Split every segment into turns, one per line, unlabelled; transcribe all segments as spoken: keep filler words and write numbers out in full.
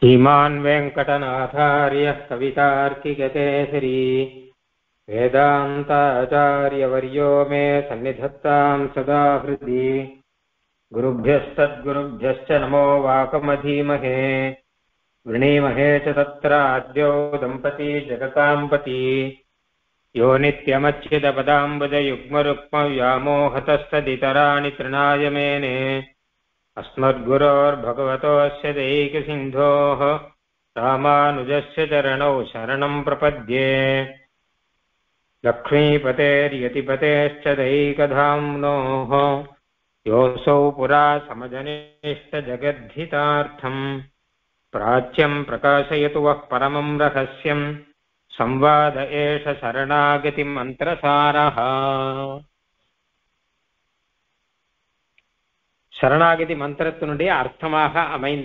श्रीमान् वेङ्कटनाथार्यः कवितार्किककेसरी वेदान्ताचार्यवर्यो मे सन्निधत्तां सदा हृदि। गुरुभ्यस्तद्गुरुभ्यश्च नमो वाकमधीमहे वृणीमहे च तत्राद्यो दम्पती जगतां पति यो नित्यमच्युतपदाम्बुजयुग्मरुक्मव्यामोहतस्तदितराणि तृणाय मेने अस्मद्गुरोर्भगवतोऽस्य दैकसिन्धोः रामानुजस्य चरणौ शरणं प्रपद्ये। लक्ष्मीपतेर्यतिपतेश्च दैकधाम्नोः योऽसौ पुरा समजनिष्टजगद्धितार्थम् प्राच्यं प्रकाशयतु वः परमं रहस्यं संवाद एष शरणागतिमन्त्रसारः। சரணாகதி மந்திரத்தினுடைய அர்த்தமாக அமைந்த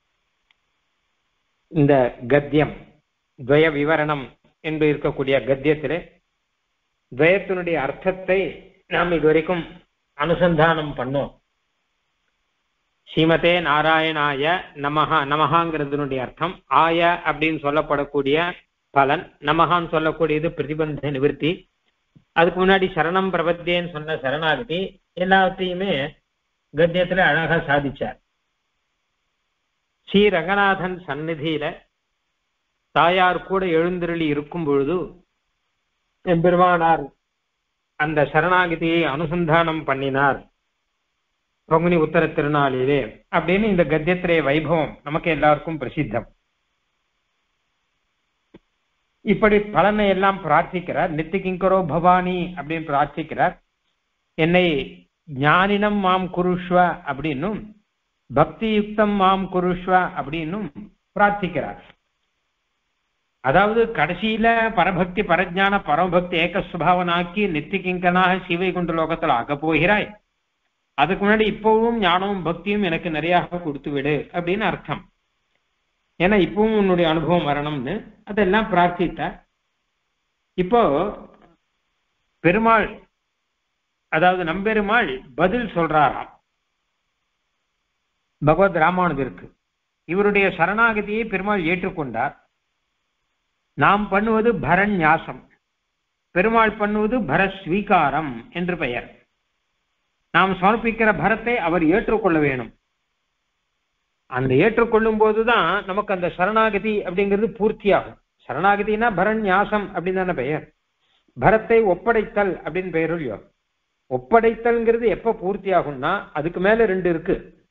இந்த கத்தியம் துவய விவரணம் என்று இருக்கக்கூடிய கத்தியத்திலே துவயத்தினுடைய அர்த்தத்தை நாம் இதுவரைக்கும் அனுசந்தானம் பண்ணோம். ஸ்ரீமதே நாராயணாய நமஹ, நமஹாங்கிறதுனுடைய அர்த்தம் ஆய அப்படின்னு சொல்லப்படக்கூடிய பலன், நமஹான்னு சொல்லக்கூடியது பிரதிபந்த நிவர்த்தி. அதுக்கு முன்னாடி சரணம் பிரபத்தியன்னு சொன்ன சரணாகதி எல்லாத்தையுமே கத்தியத்துல அழகா சாதிச்சார். ஸ்ரீ ரங்கநாதன் சந்நிதியில தாயார் கூட எழுந்தருளி இருக்கும் பொழுது எம்பெருமானார் அந்த சரணாகதியை அனுசந்தானம் பண்ணினார் பங்குனி உத்தர திருநாளிலே அப்படின்னு இந்த கத்தியத்திலே வைபவம் நமக்கு எல்லாருக்கும் பிரசித்தம். இப்படி பலனை எல்லாம் பிரார்த்திக்கிறார். நித்திகிங்கரோ பவானி அப்படின்னு பிரார்த்திக்கிறார். என்னை ஞானினம் மாம் குருஷ்வ அப்படின்னும் பக்தி யுக்தம் மாம் குருஷ்வ அப்படின்னும் பிரார்த்திக்கிறார். அதாவது கடைசியில பரபக்தி பரஜான பரமபக்தி ஏக சுபாவனாக்கி நித்திகிங்கனாக சிவைகுண்ட லோகத்தில் ஆக போகிறாய், அதுக்கு முன்னாடி இப்பவும் ஞானமும் பக்தியும் எனக்கு நிறைய கொடுத்து விடு அப்படின்னு அர்த்தம். ஏன்னா இப்பவும் உன்னுடைய அனுபவம் வரணும்னு அதெல்லாம் பிரார்த்தித்தார். இப்போ பெருமாள், அதாவது நம்பெருமாள் பதில் சொல்றாராம் பகவத் ராமானுஜருக்கு. இவருடைய சரணாகதியை பெருமாள் ஏற்றுக்கொண்டார். நாம் பண்ணுவது பரநியாசம், பெருமாள் பண்ணுவது பரஸ்வீகாரம் என்று பெயர். நாம் சமர்ப்பிக்கிற பரத்தை அவர் ஏற்றுக்கொள்ள வேணும். அந்த ஏற்றுக்கொள்ளும் போதுதான் நமக்கு அந்த சரணாகதி அப்படிங்கிறது பூர்த்தியாகும். சரணாகதினா பரநியாசம் அப்படின்னு தானே பெயர். பரத்தை ஒப்படைத்தல் அப்படின்னு பெயர் இல்லையோ. ஒப்படைத்தல்ங்கிறது எப்ப பூர்த்தி ஆகும்னா அதுக்கு மேல ரெண்டு இருக்கு.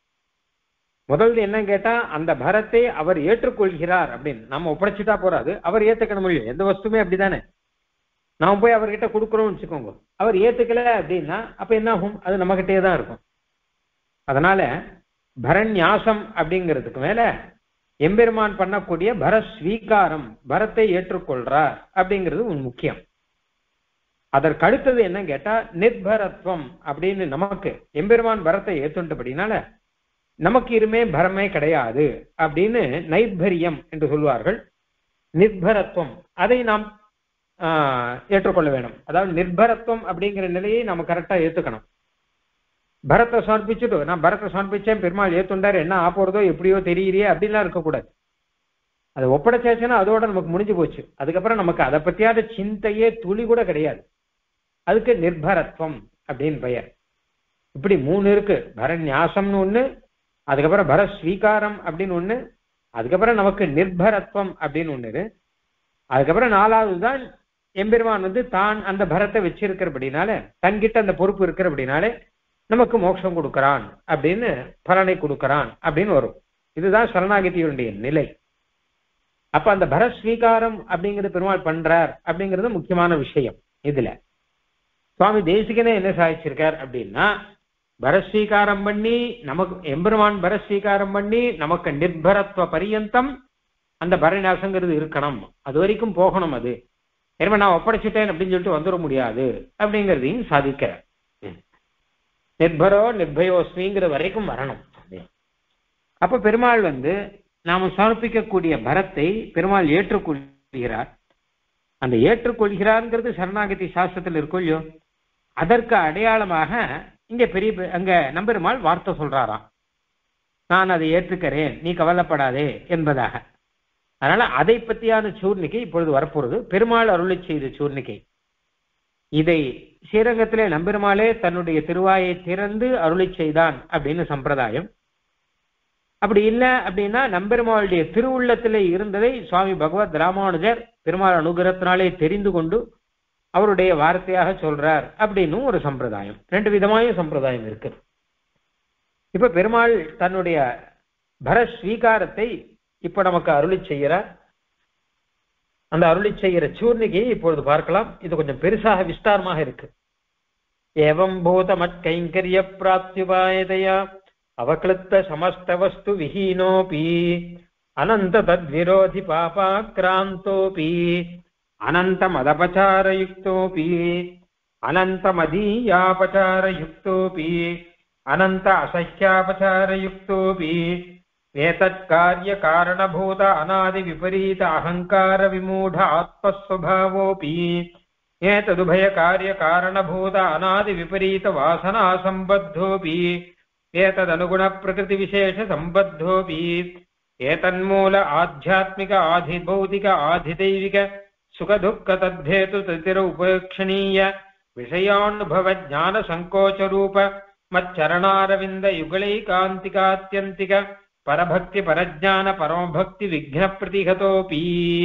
முதல்ல என்ன கேட்டா அந்த பரத்தை அவர் ஏற்றுக்கொள்கிறார் அப்படின்னு நம்ம ஒப்படைச்சுட்டா போறாது, அவர் ஏத்துக்கணும் இல்லையோ. எந்த வஸ்துமே அப்படித்தானே. நாம போய் அவர்கிட்ட கொடுக்குறோம்னு வச்சுக்கோங்க, அவர் ஏத்துக்கல அப்படின்னா அப்ப என்ன ஆகும், அது நம்ம கிட்டே தான் இருக்கும். அதனால பரநியாசம் அப்படிங்கிறதுக்கு மேல எம்பெருமான் பண்ணக்கூடிய பரஸ்வீகாரம், பரத்தை ஏற்றுக்கொள்றார் அப்படிங்கிறது ஒரு முக்கியம். அதற்கு அடுத்தது என்ன கேட்டா நிர்பரத்துவம் அப்படின்னு நமக்கு எம்பெருமான் பரத்தை ஏத்துண்டபடினால நமக்கு இருமே பரமே கிடையாது அப்படின்னு நைர்பரியம் என்று சொல்வார்கள். நிர்பரத்துவம் அதை நாம் ஆஹ் ஏற்றுக்கொள்ள வேணும். அதாவது நிர்பரத்துவம் அப்படிங்கிற நிலையை நம்ம கரெக்டா ஏத்துக்கணும். பரத்தை சமர்ப்பிச்சுட்டு நான் பரத்தை சமர்ப்பிச்சேன் பெருமாள் ஏத்துண்டாரு என்ன ஆப்போறதோ எப்படியோ தெரியலையே அப்படின்லாம் இருக்கக்கூடாது. அதை ஒப்படைச்சாச்சுன்னா அதோட நமக்கு முடிஞ்சு போச்சு. அதுக்கப்புறம் நமக்கு அதை பத்தியாத சிந்தையே துளி கூட கிடையாது. அதுக்கு நிர்பரத்துவம் அப்படின்னு பெயர். இப்படி மூணு இருக்கு. பரநியாசம்னு ஒண்ணு, அதுக்கப்புறம் பரஸ்வீகாரம் அப்படின்னு ஒண்ணு, அதுக்கப்புறம் நமக்கு நிர்பரத்துவம் அப்படின்னு ஒண்ணு, அதுக்கப்புறம் நாலாவது தான் எம்பெருமான் வந்து தான் அந்த பரத்தை வச்சிருக்கிறபடினால தன்கிட்ட அந்த பொறுப்பு இருக்கிறபடினாலே நமக்கு மோட்சம் கொடுக்கறான் அப்படின்னு பலனை கொடுக்கறான் அப்படின்னு வரும். இதுதான் சரணாகதியுடைய நிலை. அப்ப அந்த பரஸ்வீகாரம் அப்படிங்கிறது பெருமாள் பண்றார் அப்படிங்கிறது முக்கியமான விஷயம். இதுல சுவாமி தேசிகனே என்ன சாதிச்சிருக்கார் அப்படின்னா பரஸ்வீகாரம் பண்ணி நமக்கு எம்பெருமான் பரஸ்வீகாரம் பண்ணி நமக்கு நிர்பரத்துவ பரியந்தம் அந்த பரநியாசங்கிறது இருக்கணும், அது வரைக்கும் போகணும். அது ஏன்னா நான் ஒப்படைச்சிட்டேன் அப்படின்னு சொல்லிட்டு வந்துட முடியாது அப்படிங்கிறதையும் சாதிக்கிறார். நிர்பரோ நிர்பயோஸ்மிங்கிற வரைக்கும் வரணும். அப்ப பெருமாள் வந்து நாம சமர்ப்பிக்கக்கூடிய பரத்தை பெருமாள் ஏற்றுக்கொள்கிறார். அந்த ஏற்றுக்கொள்கிறார்ங்கிறது சரணாகதி சாஸ்திரத்தில் இருக்கும் இல்லையோ. அதற்கு அடையாளமாக இங்க பெரிய அங்க நம்பெருமாள் வார்த்தை சொல்றாராம். நான் அதை ஏற்றுக்கிறேன், நீ கவலைப்படாதே என்பதாக. அதனால அதை பற்றியான சூர்ணிகை இப்பொழுது வரப்போறது. பெருமாள் அருளை செய்த சூர்ணிகை இதை ஸ்ரீரங்கத்திலே நம்பெருமாளே தன்னுடைய திருவாயை திறந்து அருளை செய்தான் அப்படின்னு சம்பிரதாயம். அப்படி இல்லை அப்படின்னா நம்பெருமாளுடைய திருவுள்ளத்திலே இருந்ததை சுவாமி பகவத் ராமானுஜர் பெருமாள் அனுகிரகத்தினாலே தெரிந்து கொண்டு அவருடைய வார்த்தையாக சொல்றார் அப்படின்னு ஒரு சம்பிரதாயம். ரெண்டு விதமான சம்பிரதாயம் இருக்கு. இப்ப பெருமாள் தன்னுடைய பர ஸ்வீகாரத்தை இப்ப நமக்கு அருளி செய்கிறார். அந்த அருளி செய்கிற சூர்ணிகையை இப்பொழுது பார்க்கலாம். இது கொஞ்சம் பெருசாக விஸ்தாரமாக இருக்கு. ஏவம் பூதமட் கைங்கரிய பிராப்தியுபாயதையா அவக்ளுத்த சமஸ்த வஸ்து விஹீனோபி அனந்த தத்விரோதி பாபாக்ராந்தோபி அனந்த மதபச்சாரயுக்தோபி அனந்த மதீயாபச்சாரயுக்தோபி அனந்த அசஹ்யாபச்சாரயுக்தோபி ஏதத் காரிய காரணபூத அநாதி விபரீத அகங்கார விமூಢ ஆத்மஸ்வபாவோபி ஏததுபய காரிய காரணபூத அநாதி விபரீத வாசனா சம்பத்தோபி ஏததனுகுண பிரகிருதி விசேஷ சம்பத்தோபி ஏதன்மூல ஆத்தியாத்மிக ஆதிபௌதிக ஆதிதைவிக சுகதுக்க தத்ஹேது ததிர உபேக்ஷணீய விஷயானுபவ ஞான சங்கோச்ச ரூப மச்சரணாரவிந்த யுகளைகாந்திகாத்யந்திக பரபக்தி பரஜான பரமபக்தி விக்ன பிரதிகதோபி.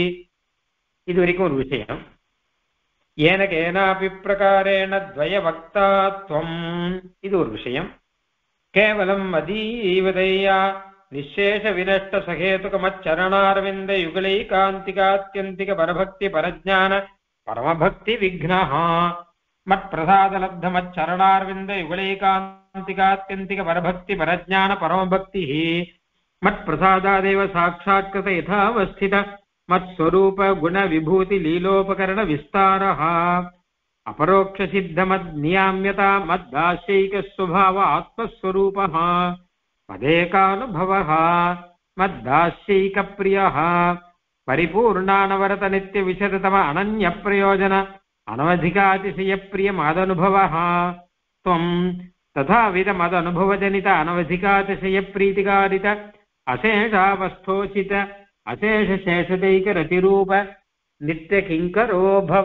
இது வரைக்கும் ஒரு விஷயம். ஏன கேனாபி பிரகாரேண துவய வக்தாத்வம், இது ஒரு விஷயம். கேவலம் மதீவதையா நிசேஷ வினஷ்ட சகேதுக மச்சரணாரவிந்த யுகளைகாந்திகாத்யந்திக பரபக்தி பரஜான பரமபக்தி விக்னஹா மத் பிரசாதலப்த மச்சரணாரவிந்த யுகளைகாந்திகாத்யந்திக பரபக்தி பரஜான பரமபக்தி மத் பிரசாதாதேவ சாட்சாத்கிருத யதாவஸ்தித மத் ஸ்வரூப குண விபூதி லீலோபகரண விஸ்தாரஹ அபரோக்ஷ சித்த மத் நியாம்யதா மத் தாஸ்யைக ஸ்வபாவ ஆத்மஸ்வரூபஹ மதேகானுபவஹ மத் தாஸ்யைக பிரியஹ பரிபூர்ணானவரத நித்ய விசரிதம அனன்ய பிரயோஜன அனவதிகாதிசய பிரிய மதனுபவஹ த்வம் ததாவித மதனுபவஜனித அனவதிகாதிசய பிரீதிகாரித அசேஷாவஸ்தோசித அசேஷ சேஷதைக ரதிரூப நித்திய கிங்கரோ பவ.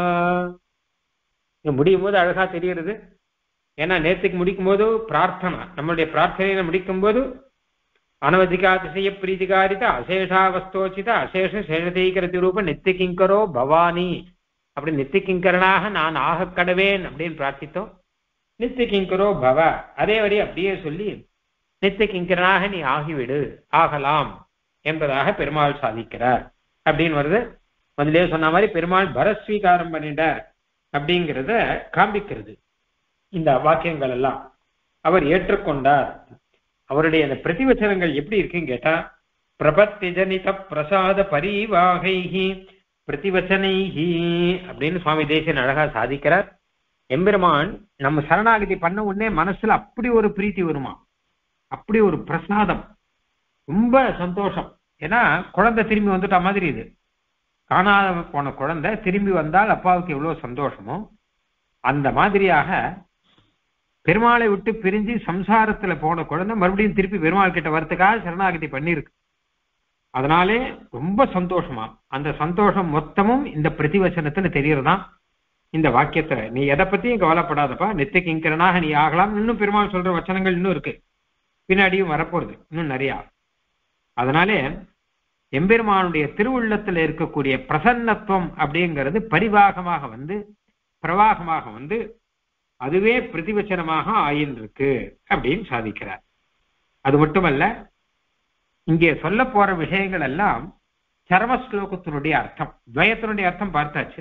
முடியும் போது அழகா தெரிகிறது. ஏன்னா நேற்றுக்கு முடிக்கும் போது பிரார்த்தனை, நம்மளுடைய பிரார்த்தனையை முடிக்கும் போது அனவதிகாதிசய பிரீதிகாரித அசேஷாவஸ்தோசித அசேஷ சேஷதைக ரதிரூப நித்திய கிங்கரோ பவானி, அப்படி நித்திய கிங்கரனாக நான் ஆக கடவேன் அப்படின்னு பிரார்த்தித்தோம். நித்திய கிங்கரோ பவ அதே வரி அப்படியே சொல்லி நித்திய கிங்கரனாக நீ ஆகிவிடு, ஆகலாம் என்பதாக பெருமாள் சாதிக்கிறார் அப்படின்னு வருது. முதலே சொன்ன மாதிரி பெருமாள் பரஸ்வீகாரம் பண்ணிட்டார் அப்படிங்கிறத காண்பிக்கிறது இந்த வாக்கியங்கள் எல்லாம். அவர் ஏற்றுக்கொண்டார். அவருடைய அந்த பிரதிவச்சனங்கள் எப்படி இருக்குன்னு கேட்டா, பிரபத்தி ஜனித பிரசாத பரிவாகைஹி பிரதிவச்சனைஹி அப்படின்னு சுவாமி தேசிகன் அழகா சாதிக்கிறார். எம்பெருமான் நம்ம சரணாகதி பண்ண உடனே மனசுல அப்படி ஒரு பிரீத்தி வருமா, அப்படி ஒரு பிரசாதம், ரொம்ப சந்தோஷம். ஏன்னா குழந்தை திரும்பி வந்துட்ட மாதிரி, இது காணாத போன குழந்தை திரும்பி வந்தால் அப்பாவுக்கு எவ்வளவு சந்தோஷமோ அந்த மாதிரியாக பெருமாளை விட்டு பிரிஞ்சு சம்சாரத்துல போன குழந்தை மறுபடியும் திருப்பி பெருமாள் கிட்ட வரத்துக்காக சரணாகதி பண்ணிருக்கு. அதனாலே ரொம்ப சந்தோஷமா, அந்த சந்தோஷம் மொத்தமும் இந்த பிரதிவச்சனத்துல தெரியறதான். இந்த வாக்கியத்துல நீ எதை பத்தியும் கவலைப்படாதப்பா, நித்திய கிங்கரனாக நீ ஆகலாம். இன்னும் பெருமாள் சொல்ற வச்சனங்கள் இன்னும் இருக்கு, பின்னாடியும் வரப்போறது இன்னும் நிறைய. அதனாலே எம்பெருமானுடைய திருவுள்ளத்துல இருக்கக்கூடிய பிரசன்னத்துவம் அப்படிங்கிறது பரிவாகமாக வந்து பிரவாகமாக வந்து அதுவே பிரதிவச்சனமாக ஆயின்றிருக்கு அப்படின்னு சாதிக்கிறார். அது மட்டுமல்ல, இங்கே சொல்ல போற விஷயங்கள் எல்லாம் சரமஸ்லோகத்தினுடைய அர்த்தம். துவயத்தினுடைய அர்த்தம் பார்த்தாச்சு.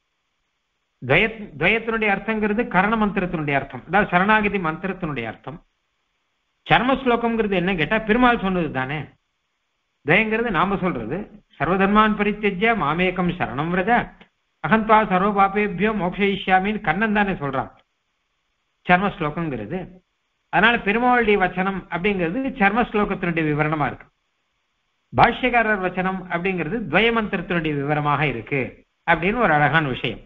துவய துவயத்தினுடைய அர்த்தங்கிறது கரண மந்திரத்தினுடைய அர்த்தம், அதாவது சரணாகதி மந்திரத்தினுடைய அர்த்தம். சர்மஸ்லோகம்ங்கிறது என்ன கேட்டா பெருமாள் சொன்னது தானே. தயங்கிறது நாம சொல்றது. சர்வதர்மான் பரித்தியஜ்ய மாமேகம் சரணம் விரஜ அகந்தா சர்வ பாபேபியோ மோக்ஷயிஷ்யாமின்னு கண்ணன் தானே சொல்றான் சர்மஸ்லோகங்கிறது. அதனால பெருமாளுடைய வச்சனம் அப்படிங்கிறது சர்மஸ்லோகத்தினுடைய விவரணமா இருக்கு. பாஷ்யக்காரர் வச்சனம் அப்படிங்கிறது துவய மந்திரத்தினுடைய விவரமாக இருக்கு அப்படின்னு ஒரு அழகான விஷயம்.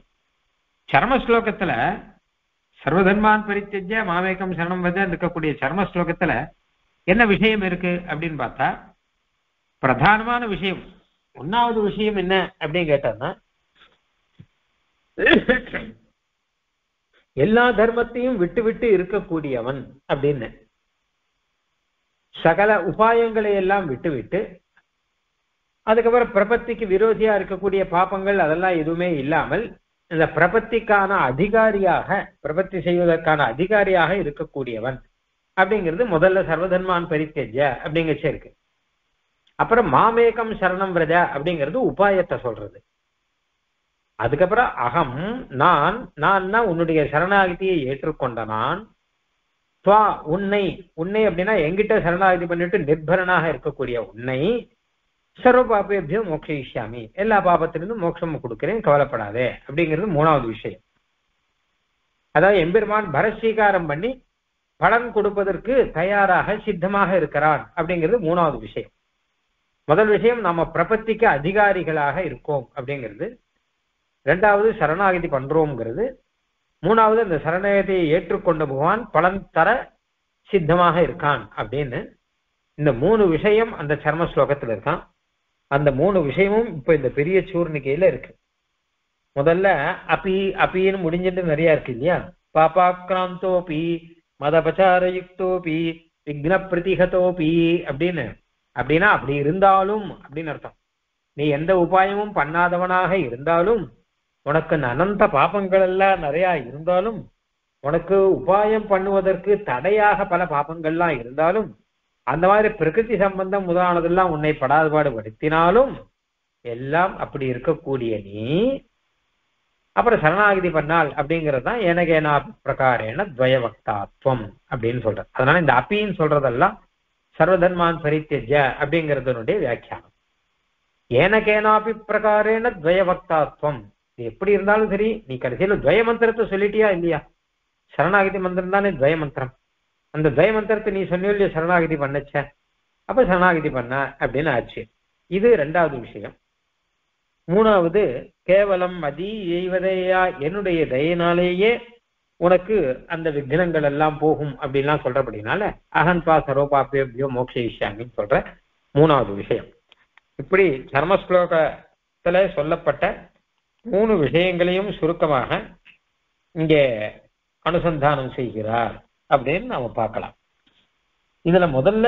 சர்மஸ்லோகத்துல சர்வதர்மான் பரித்தியஜ்ய மாமேகம் சரணம் விரஜ இருக்கக்கூடிய சர்மஸ்லோகத்துல என்ன விஷயம் இருக்கு அப்படின்னு பார்த்தா, பிரதானமான விஷயம் ஒன்னாவது விஷயம் என்ன அப்படின்னு கேட்டான்னா, எல்லா தர்மத்தையும் விட்டு விட்டு இருக்கக்கூடியவன் அப்படின்னு, சகல உபாயங்களை எல்லாம் விட்டுவிட்டு, அதுக்கப்புறம் பிரபத்திக்கு விரோதியா இருக்கக்கூடிய பாப்பங்கள் அதெல்லாம் எதுவுமே இல்லாமல் இந்த பிரபத்திக்கான அதிகாரியாக, பிரபத்தி செய்வதற்கான அதிகாரியாக இருக்கக்கூடியவன் அப்படிங்கிறது முதல்ல சர்வதர்மான் பரித்யஜ்ய அப்படிங்கச்சு இருக்கு. அப்புறம் மாமேகம் சரணம் விரஜ அப்படிங்கிறது உபாயத்தை சொல்றது. அதுக்கப்புறம் அகம் நான், நான் உன்னுடைய சரணாகதியை ஏற்றுக்கொண்ட நான், துவா உன்னை, உன்னை அப்படின்னா எங்கிட்ட சரணாகதி பண்ணிட்டு நிர்பரனாக இருக்கக்கூடிய உன்னை, சர்வ பாபேபியோ மோக்ஷயிஷ்யாமி, எல்லா பாபத்திலிருந்தும் மோட்சம் கொடுக்கிறேன், கவலைப்படாதே அப்படிங்கிறது மூணாவது விஷயம். அதாவது எம்பெருமான் பரஸ்வீகாரம் பண்ணி பலன் கொடுப்பதற்கு தயாராக சித்தமாக இருக்கிறான் அப்படிங்கிறது மூணாவது விஷயம். முதல் விஷயம் நாம பிரபத்திக்கு அதிகாரிகளாக இருக்கோம் அப்படிங்கிறது, ரெண்டாவது சரணாகதி பண்றோம்ங்கிறது, மூணாவது இந்த சரணாகதியை ஏற்றுக்கொண்ட பகவான் பலன் தர சித்தமாக இருக்கான் அப்படின்னு. இந்த மூணு விஷயம் அந்த சர்ம ஸ்லோகத்துல இருக்கான். அந்த மூணு விஷயமும் இப்ப இந்த பெரிய சூர்ணிக்கையில இருக்கு. முதல்ல அப்பி அப்பின்னு முடிஞ்சிட்டு நிறைய இருக்கு இல்லையா, பாபாக்ராந்தோபி மதபச்சாரயுக்தோபி விக்ன பிரதிகதோபி அப்படின்னு. அப்படின்னா அப்படி இருந்தாலும் அப்படின்னு அர்த்தம். நீ எந்த உபாயமும் பண்ணாதவனாக இருந்தாலும், உனக்கு அனந்த பாபங்கள் எல்லாம் நிறைய இருந்தாலும், உனக்கு உபாயம் பண்ணுவதற்கு தடையாக பல பாபங்கள்லாம் இருந்தாலும், அந்த மாதிரி பிரகிருதி சம்பந்தம் முதலானதெல்லாம் உன்னை படாதுபாடு படுத்தினாலும் எல்லாம் அப்படி இருக்கக்கூடிய நீ அப்புறம் சரணாகதி பண்ணால் அப்படிங்கிறது தான் ஏனகேனா பிரகாரேன துவயவக்தாத்வம் அப்படின்னு சொல்ற. அதனால இந்த அப்பின்னு சொல்றதெல்லாம் சர்வதர்மான் பரித்யஜ்ய அப்படிங்கிறதுனுடைய வியாக்கியானம். ஏனகேனாபி பிரகாரேன துவயவக்தாத்வம், எப்படி இருந்தாலும் சரி நீ கடைசியில துவய மந்திரத்தை சொல்லிட்டியா இல்லையா, சரணாகதி மந்திரம் தானே துவய மந்திரம், அந்த துவய மந்திரத்தை நீ சொன்னியோ சரணாகதி பண்ணச்ச, அப்ப சரணாகதி பண்ண அப்படின்னு ஆச்சு. இது ரெண்டாவது விஷயம். மூணாவது கேவலம் மதி எய்வதையா, என்னுடைய தயினாலேயே உனக்கு அந்த விக்னங்கள் எல்லாம் போகும் அப்படின்லாம் சொல்றபடினால அகன்பா சரோபாபியோ மோக்ஷயிஷ்யாமின்னு சொல்ற மூணாவது விஷயம். இப்படி தர்மஸ்லோகத்துல சொல்லப்பட்ட மூணு விஷயங்களையும் சுருக்கமாக இங்கே அனுசந்தானம் செய்கிறார் அப்படின்னு நாம பார்க்கலாம். இதுல முதல்ல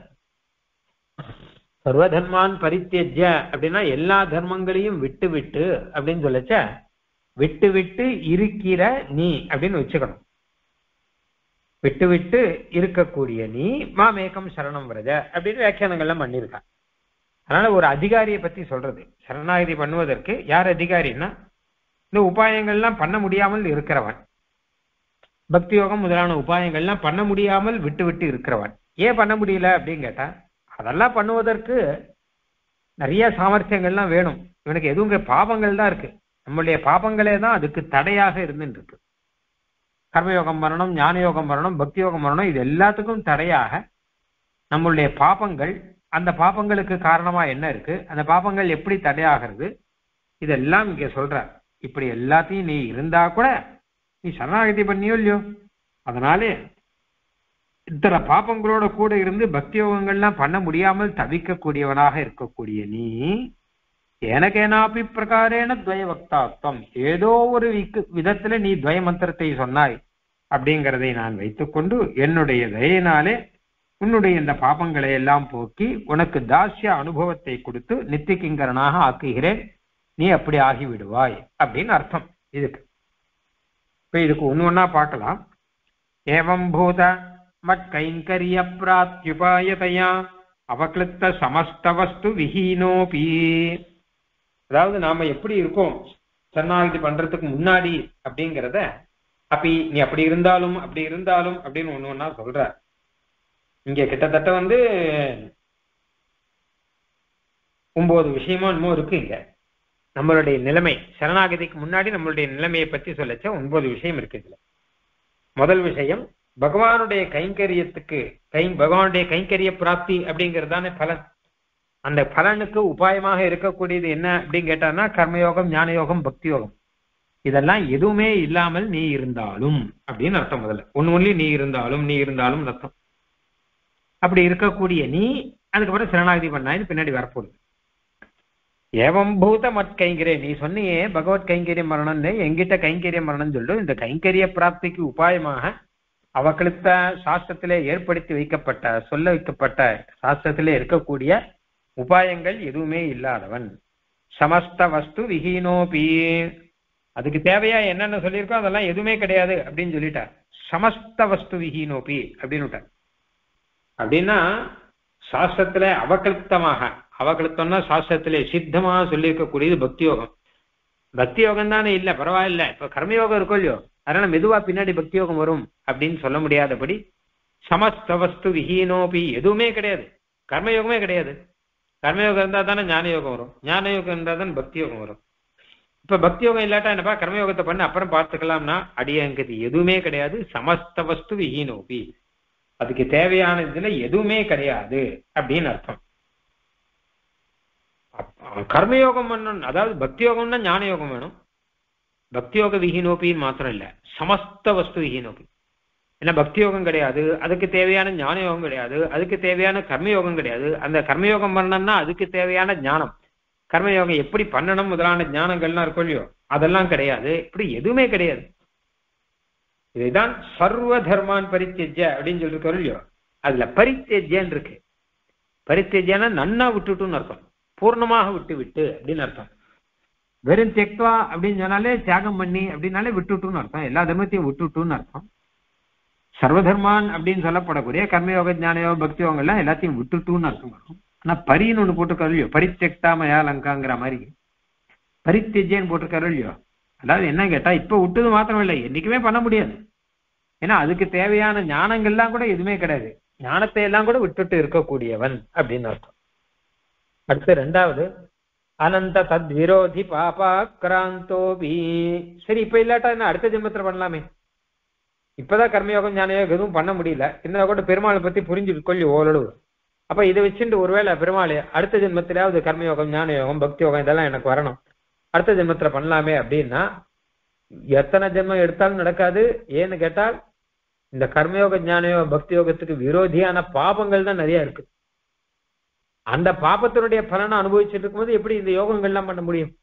சர்வதர்மான் பரித்யஜ்ய அப்படின்னா எல்லா தர்மங்களையும் விட்டு விட்டு அப்படின்னு சொல்லச்ச, விட்டு விட்டு இருக்கிற நீ அப்படின்னு வச்சுக்கணும். விட்டு விட்டு இருக்கக்கூடிய நீ மாமேகம் சரணம் விரஜ அப்படின்னு வியாக்கியானங்கள்லாம் பண்ணியிருக்கான். அதனால ஒரு அதிகாரியை பத்தி சொல்றது, சரணாகதி பண்ணுவதற்கு யார் அதிகாரின்னா இந்த உபாயங்கள்லாம் பண்ண முடியாமல் இருக்கிறவன், பக்தி யோகம் முதலான உபாயங்கள்லாம் பண்ண முடியாமல் விட்டு விட்டு இருக்கிறவன். ஏன் பண்ண முடியல அப்படின்னு கேட்டா, அதெல்லாம் பண்ணுவதற்கு நிறைய சாமர்த்தியங்கள்லாம் வேணும். இவனுக்கு எதுவும் பாபங்கள் தான் இருக்கு, நம்மளுடைய பாபங்களே தான் அதுக்கு தடையாக இருந்துட்டு இருக்கு. கர்மயோகம் வரணும், ஞான யோகம் வரணும், பக்தி யோகம் வரணும், இது எல்லாத்துக்கும் தடையாக நம்மளுடைய பாபங்கள். அந்த பாபங்களுக்கு காரணமா என்ன இருக்கு, அந்த பாபங்கள் எப்படி தடையாகிறது, இதெல்லாம் இங்க சொல்ற. இப்படி எல்லாத்தையும் நீ இருந்தா கூட நீ சரணாகதி பண்ணியோ இல்லையோ, அதனாலே இத்தனை பாப்பங்களோட கூட இருந்து பக்தி யோகங்கள்லாம் பண்ண முடியாமல் தவிக்கக்கூடியவனாக இருக்கக்கூடிய நீ எனக்கேனாப்பி பிரகாரேன துவயவக்தாத்வம், ஏதோ ஒரு விதத்துல நீ துவய மந்திரத்தை சொன்னாய் அப்படிங்கிறதை நான் வைத்துக்கொண்டு என்னுடைய தயினாலே உன்னுடைய இந்த பாபங்களை எல்லாம் போக்கி உனக்கு தாஸ்ய அனுபவத்தை கொடுத்து நித்தியகிங்கரனாக ஆக்குகிறேன், நீ அப்படி ஆகிவிடுவாய் அப்படின்னு அர்த்தம் இதுக்கு. இப்ப இதுக்கு ஒண்ணு ஒன்னா பார்க்கலாம். ஏவம் பூத மட்கைங்கரிய பிராத்யுபாயதையா அவக்லிப்த சமஸ்த வஸ்து விஹீனோபி, அதாவது நாம எப்படி இருக்கோம் சரணாகதி பண்றதுக்கு முன்னாடி அப்படிங்கிறத அப்படி நீ அப்படி இருந்தாலும் அப்படி இருந்தாலும் அப்படின்னு ஒண்ணு ஒன்னா சொல்ற. இங்க கிட்டத்தட்ட வந்து ஒன்பது விஷயமா இன்னும் இருக்கு. இங்க நம்மளுடைய நிலைமை சரணாகதிக்கு முன்னாடி நம்மளுடைய நிலைமையை பத்தி சொல்லச்ச ஒன்பது விஷயம் இருக்கு இதுல. முதல் விஷயம் பகவானுடைய கைங்கரியத்துக்கு கை பகவானுடைய கைங்கரிய பிராப்தி அப்படிங்கிறது தானே பலன். அந்த பலனுக்கு உபாயமாக இருக்கக்கூடியது என்ன அப்படின்னு கேட்டான்னா கர்மயோகம், ஞான யோகம், பக்தி யோகம், இதெல்லாம் எதுவுமே இல்லாமல் நீ இருந்தாலும் அப்படின்னு அர்த்தம். முதல்ல ஒண்ணு ஒன்லி நீ இருந்தாலும் நீ இருந்தாலும் அர்த்தம். அப்படி இருக்கக்கூடிய நீ அதுக்கப்புறம் சரணாகதி பண்ணாயின்னு பின்னாடி வரப்போகுது. ஏவம் பூத மற்கைங்கரே, நீ சொன்னியே பகவத் கைங்கரியம் மரணம்னு, எங்கிட்ட கைங்கரியம் மரணம் சொல்லு. இந்த கைங்கரிய பிராப்திக்கு உபாயமாக அவக்களுத்த சாஸ்திரத்திலே ஏற்படுத்தி வைக்கப்பட்ட சொல்ல வைக்கப்பட்ட சாஸ்திரத்திலே இருக்கக்கூடிய உபாயங்கள் எதுவுமே இல்லாதவன். சமஸ்த வஸ்து விஹீனோபி, அதுக்கு தேவையா என்னென்ன சொல்லியிருக்கோ அதெல்லாம் எதுவுமே கிடையாது அப்படின்னு சொல்லிட்டார். சமஸ்த வஸ்து விஹீனோபி அப்படின்னு விட்டார். அப்படின்னா சாஸ்திரத்துல அவகல்பித்தமாக, அவகல்பித்தம்னா சாஸ்திரத்திலே சித்தமாக சொல்லியிருக்கக்கூடியது பக்தி யோகம். பக்தி யோகம் தானே இல்லை, பரவாயில்ல, இப்ப கர்மயோகம் இருக்கும் இல்லையோ, அதனால மெதுவா பின்னாடி பக்தி யோகம் வரும் அப்படின்னு சொல்ல முடியாதபடி சமஸ்த வஸ்து விஹீனோபி, எதுவுமே கிடையாது, கர்மயோகமே கிடையாது. கர்மயோகம் இருந்தா தானே ஞான யோகம் வரும், ஞான யோகம் இருந்தா தானே பக்தி யோகம் வரும். இப்ப பக்தி யோகம் இல்லாட்டா என்னப்பா கர்மயோகத்தை பண்ண அப்புறம் பார்த்துக்கலாம்னா அடியங்கிறது எதுவுமே கிடையாது. சமஸ்த வஸ்து விஹீனோபி, அதுக்கு தேவையான இதுல எதுவுமே கிடையாது அப்படின்னு அர்த்தம். கர்மயோகம் பண்ணணும், அதாவது பக்தி யோகம்னா ஞான யோகம் வேணும். பக்தி யோக விஹீனோபின்னு மாத்திரம் இல்ல, சமஸ்த வஸ்து விஹீனோபி. ஏன்னா பக்தி யோகம் கிடையாது, அதுக்கு தேவையான ஞான யோகம் கிடையாது, அதுக்கு தேவையான கர்மயோகம் கிடையாது. அந்த கர்மயோகம் பண்ணணும்னா அதுக்கு தேவையான ஞானம், கர்மயோகம் எப்படி பண்ணணும் முதலான ஞானங்கள்லாம் இருக்கும் இல்லையோ, அதெல்லாம் கிடையாது. இப்படி எதுவுமே கிடையாது. இதுதான் சர்வ தர்மான் பரித்தேஜ அப்படின்னு சொல்லிருக்கோம் இல்லையோ, அதுல பரித்தேஜன்னு இருக்கு. பரித்தேஜனா நன்னா விட்டுட்டுன்னு அர்த்தம், பூர்ணமாக விட்டு விட்டு அப்படின்னு அர்த்தம். வெறும் தெக்வா அப்படின்னு சொன்னாலே தியாகம் பண்ணி அப்படின்னாலே விட்டுட்டுன்னு அர்த்தம், எல்லா தர்மத்தையும் விட்டுட்டுன்னு அர்த்தம். சர்வதர்மான் அப்படின்னு சொல்லப்படக்கூடிய கர்மயோக ஞானயோக பக்தி யோகங்கள்லாம் எல்லாத்தையும் விட்டுட்டுன்னு அர்த்தம் வரும். ஆனா பரின்னு ஒண்ணு போட்டிருக்காரு இல்லையோ, பரித்தெக்தா மயா லங்காங்கிற மாதிரி பரித்தேஜேன்னு போட்டிருக்காரு இல்லையோ. அதாவது என்ன கேட்டா இப்ப விட்டது மாத்திரம் இல்லை, என்னைக்குமே பண்ண முடியாது. ஏன்னா அதுக்கு தேவையான ஞானங்கள்லாம் கூட எதுவுமே கிடையாது, ஞானத்தை எல்லாம் கூட விட்டுட்டு இருக்கக்கூடியவன் அப்படின்னு அர்த்தம். அடுத்து ரெண்டாவது அனந்த தத் விரோதி பாபாக்ராந்தோபி. சரி இப்ப இல்லாட்டா என்ன அடுத்த ஜென்மத்துல பண்ணலாமே, இப்பதான் கர்மயோகம் ஞானயோகம் எதுவும் பண்ண முடியல, இருந்தா கூட பெருமாளை பத்தி புரிஞ்சு கொள்ளி ஓரளவு. அப்ப இதை வச்சுட்டு ஒருவேளை பெருமாள் அடுத்த ஜென்மத்திலாவது கர்மயோகம் ஞானயோகம் பக்தி யோகம் இதெல்லாம் எனக்கு வரணும், அடுத்த ஜென்மத்துல பண்ணலாமே அப்படின்னா எத்தனை ஜென்மம் எடுத்தாலும் நடக்காது. ஏன்னு கேட்டால் இந்த கர்மயோக ஞானயோக பக்தி யோகத்துக்கு விரோதியான பாபங்கள் தான் நிறைய இருக்கு. அந்த பாபத்தினுடைய பலனை அனுபவிச்சுட்டு இருக்கும்போது எப்படி இந்த யோகங்கள்லாம் பண்ண முடியும்?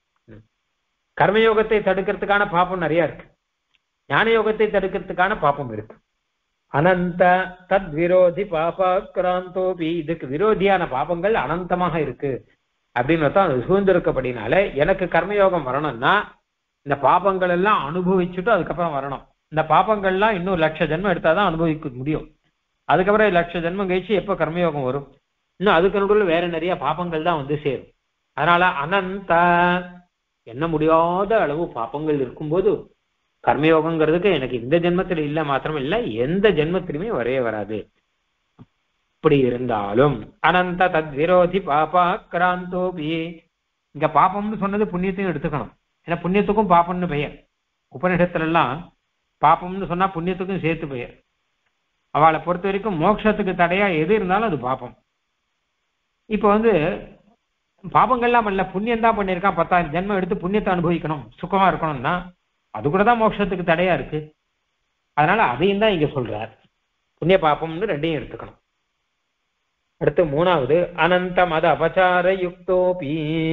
கர்மயோகத்தை தடுக்கிறதுக்கான பாபம் நிறைய இருக்கு, ஞான யோகத்தை தடுக்கிறதுக்கான பாபம் இருக்கு. அனந்த தத் விரோதி பாபாக்ராந்தோபி, இதுக்கு விரோதியான பாபங்கள் அனந்தமாக இருக்கு அப்படின்னு தான் அது சூழ்ந்திருக்கப்படினால எனக்கு கர்மயோகம் வரணும்னா இந்த பாபங்கள் எல்லாம் அனுபவிச்சுட்டு அதுக்கப்புறம் வரணும். இந்த பாபங்கள்லாம் இன்னும் லட்ச ஜென்மம் எடுத்தாதான் அனுபவிக்க முடியும். அதுக்கப்புறம் லட்ச ஜென்மம் கழிச்சு எப்போ கர்மயோகம் வரும்? இன்னும் அதுக்கு நடுவில் வேற நிறைய பாபங்கள் தான் வந்து சேரும். அதனால அனந்த என்ன முடியாத அளவு பாபங்கள் இருக்கும்போது கர்மயோகங்கிறதுக்கு எனக்கு இந்த ஜென்மத்தில் இல்லை மாத்திரம் இல்லை, எந்த ஜென்மத்திலுமே வரவே வராது. அப்படி இருந்தாலும் அனந்த தத் விரோதி பாபாக்ராந்தோபி, இங்க பாபம்னு சொன்னது புண்ணியத்தையும் எடுத்துக்கணும். ஏன்னா புண்ணியத்துக்கும் பாபம்னு பெயர். உபநிஷத்துல எல்லாம் பாபம்னு சொன்னா புண்ணியத்துக்கும் சேர்த்து பெயர். அவளை பொறுத்த வரைக்கும் மோட்சத்துக்கு தடையா எது இருந்தாலும் அது பாபம். இப்ப வந்து பாபங்கள்லாம் பண்ணல, புண்ணியம் தான் பண்ணியிருக்கான், பத்தாயிரம் ஜென்மம் எடுத்து புண்ணியத்தை அனுபவிக்கணும் சுகமா இருக்கணும்னா அது கூட தான் மோட்சத்துக்கு தடையா இருக்கு. அதனால அதையும் தான் இங்க சொல்றார், புண்ணிய பாபம்னு ரெண்டையும் எடுத்துக்கணும். அடுத்து மூணாவது அனந்த மத அபசார யுக்தோபி.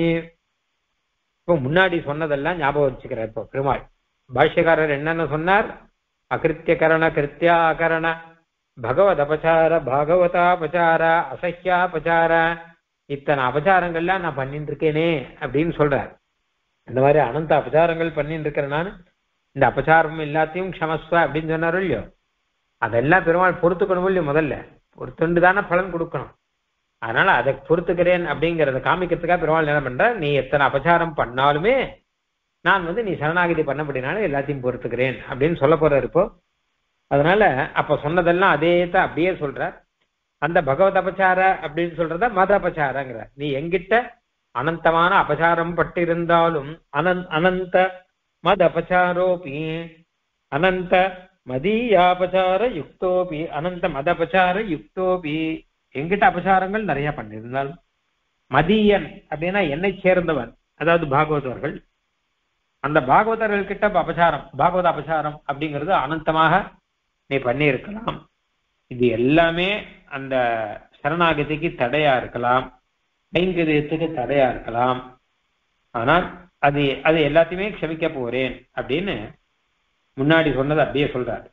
இப்போ முன்னாடி சொன்னதெல்லாம் ஞாபகம் வச்சுக்கிறார் இப்போ பெருமாள். பாஷ்யக்காரர் என்னென்ன சொன்னார்? அகிருத்திய கரண கிருத்தியாகரண பகவத் அபசார பாகவதாபசார அசஹ்யாபசார, இத்தனை அபசாரங்கள்லாம் நான் பண்ணிட்டு இருக்கேனே அப்படின்னு சொல்றார். இந்த மாதிரி அனந்த அபசாரங்கள் பண்ணிட்டு இருக்கிறேன் நான், இந்த அபசாரம் எல்லாத்தையும் க்ஷமஸ்வ அப்படின்னு சொன்னாரோ இல்லையோ, அதெல்லாம் பெருமாள் பொறுத்துக்கணும் இல்லையோ, முதல்ல பொறுத்துண்டு தானே பலன் கொடுக்கணும். அதனால அதை பொறுத்துக்கிறேன் அப்படிங்கிறத காமிக்கிறதுக்காக பெருமாள் என்ன பண்ற, நீ எத்தனை அபசாரம் பண்ணாலுமே நான் வந்து நீ சரணாகதி பண்ணபடினால எல்லாத்தையும் பொறுத்துக்கிறேன் அப்படின்னு சொல்ல போறாரு இப்போ. அதனால அப்ப சொன்னதெல்லாம் அதே தான் அப்படியே சொல்ற. அந்த பகவத் அபசார அப்படின்னு சொல்றத மத அபசாரங்கிற, நீ எங்கிட்ட அனந்தமான அபசாரம் பட்டிருந்தாலும் அனந்த் அனந்த மத அபசாரோபி அனந்த மதீயாபசார யுக்தோபி அனந்த மத அபசார யுக்தோபி, எங்கிட்ட அபசாரங்கள் நிறைய பண்ணியிருந்தாலும், மதியன் அப்படின்னா என்னை சேர்ந்தவன், அதாவது பாகவதர்கள், அந்த பாகவதர்கள் கிட்ட அபசாரம் பாகவத அபசாரம் அப்படிங்கிறது அனந்தமாக நீ பண்ணி இருக்கலாம். இது எல்லாமே அந்த சரணாகதிக்கு தடையா இருக்கலாம், கைங்கரியத்துக்கு தடையா இருக்கலாம். ஆனால் அது அது எல்லாத்தையுமே க்ஷமிக்க போறேன் அப்படின்னு முன்னாடி சொன்னது அப்படியே சொல்றாரு.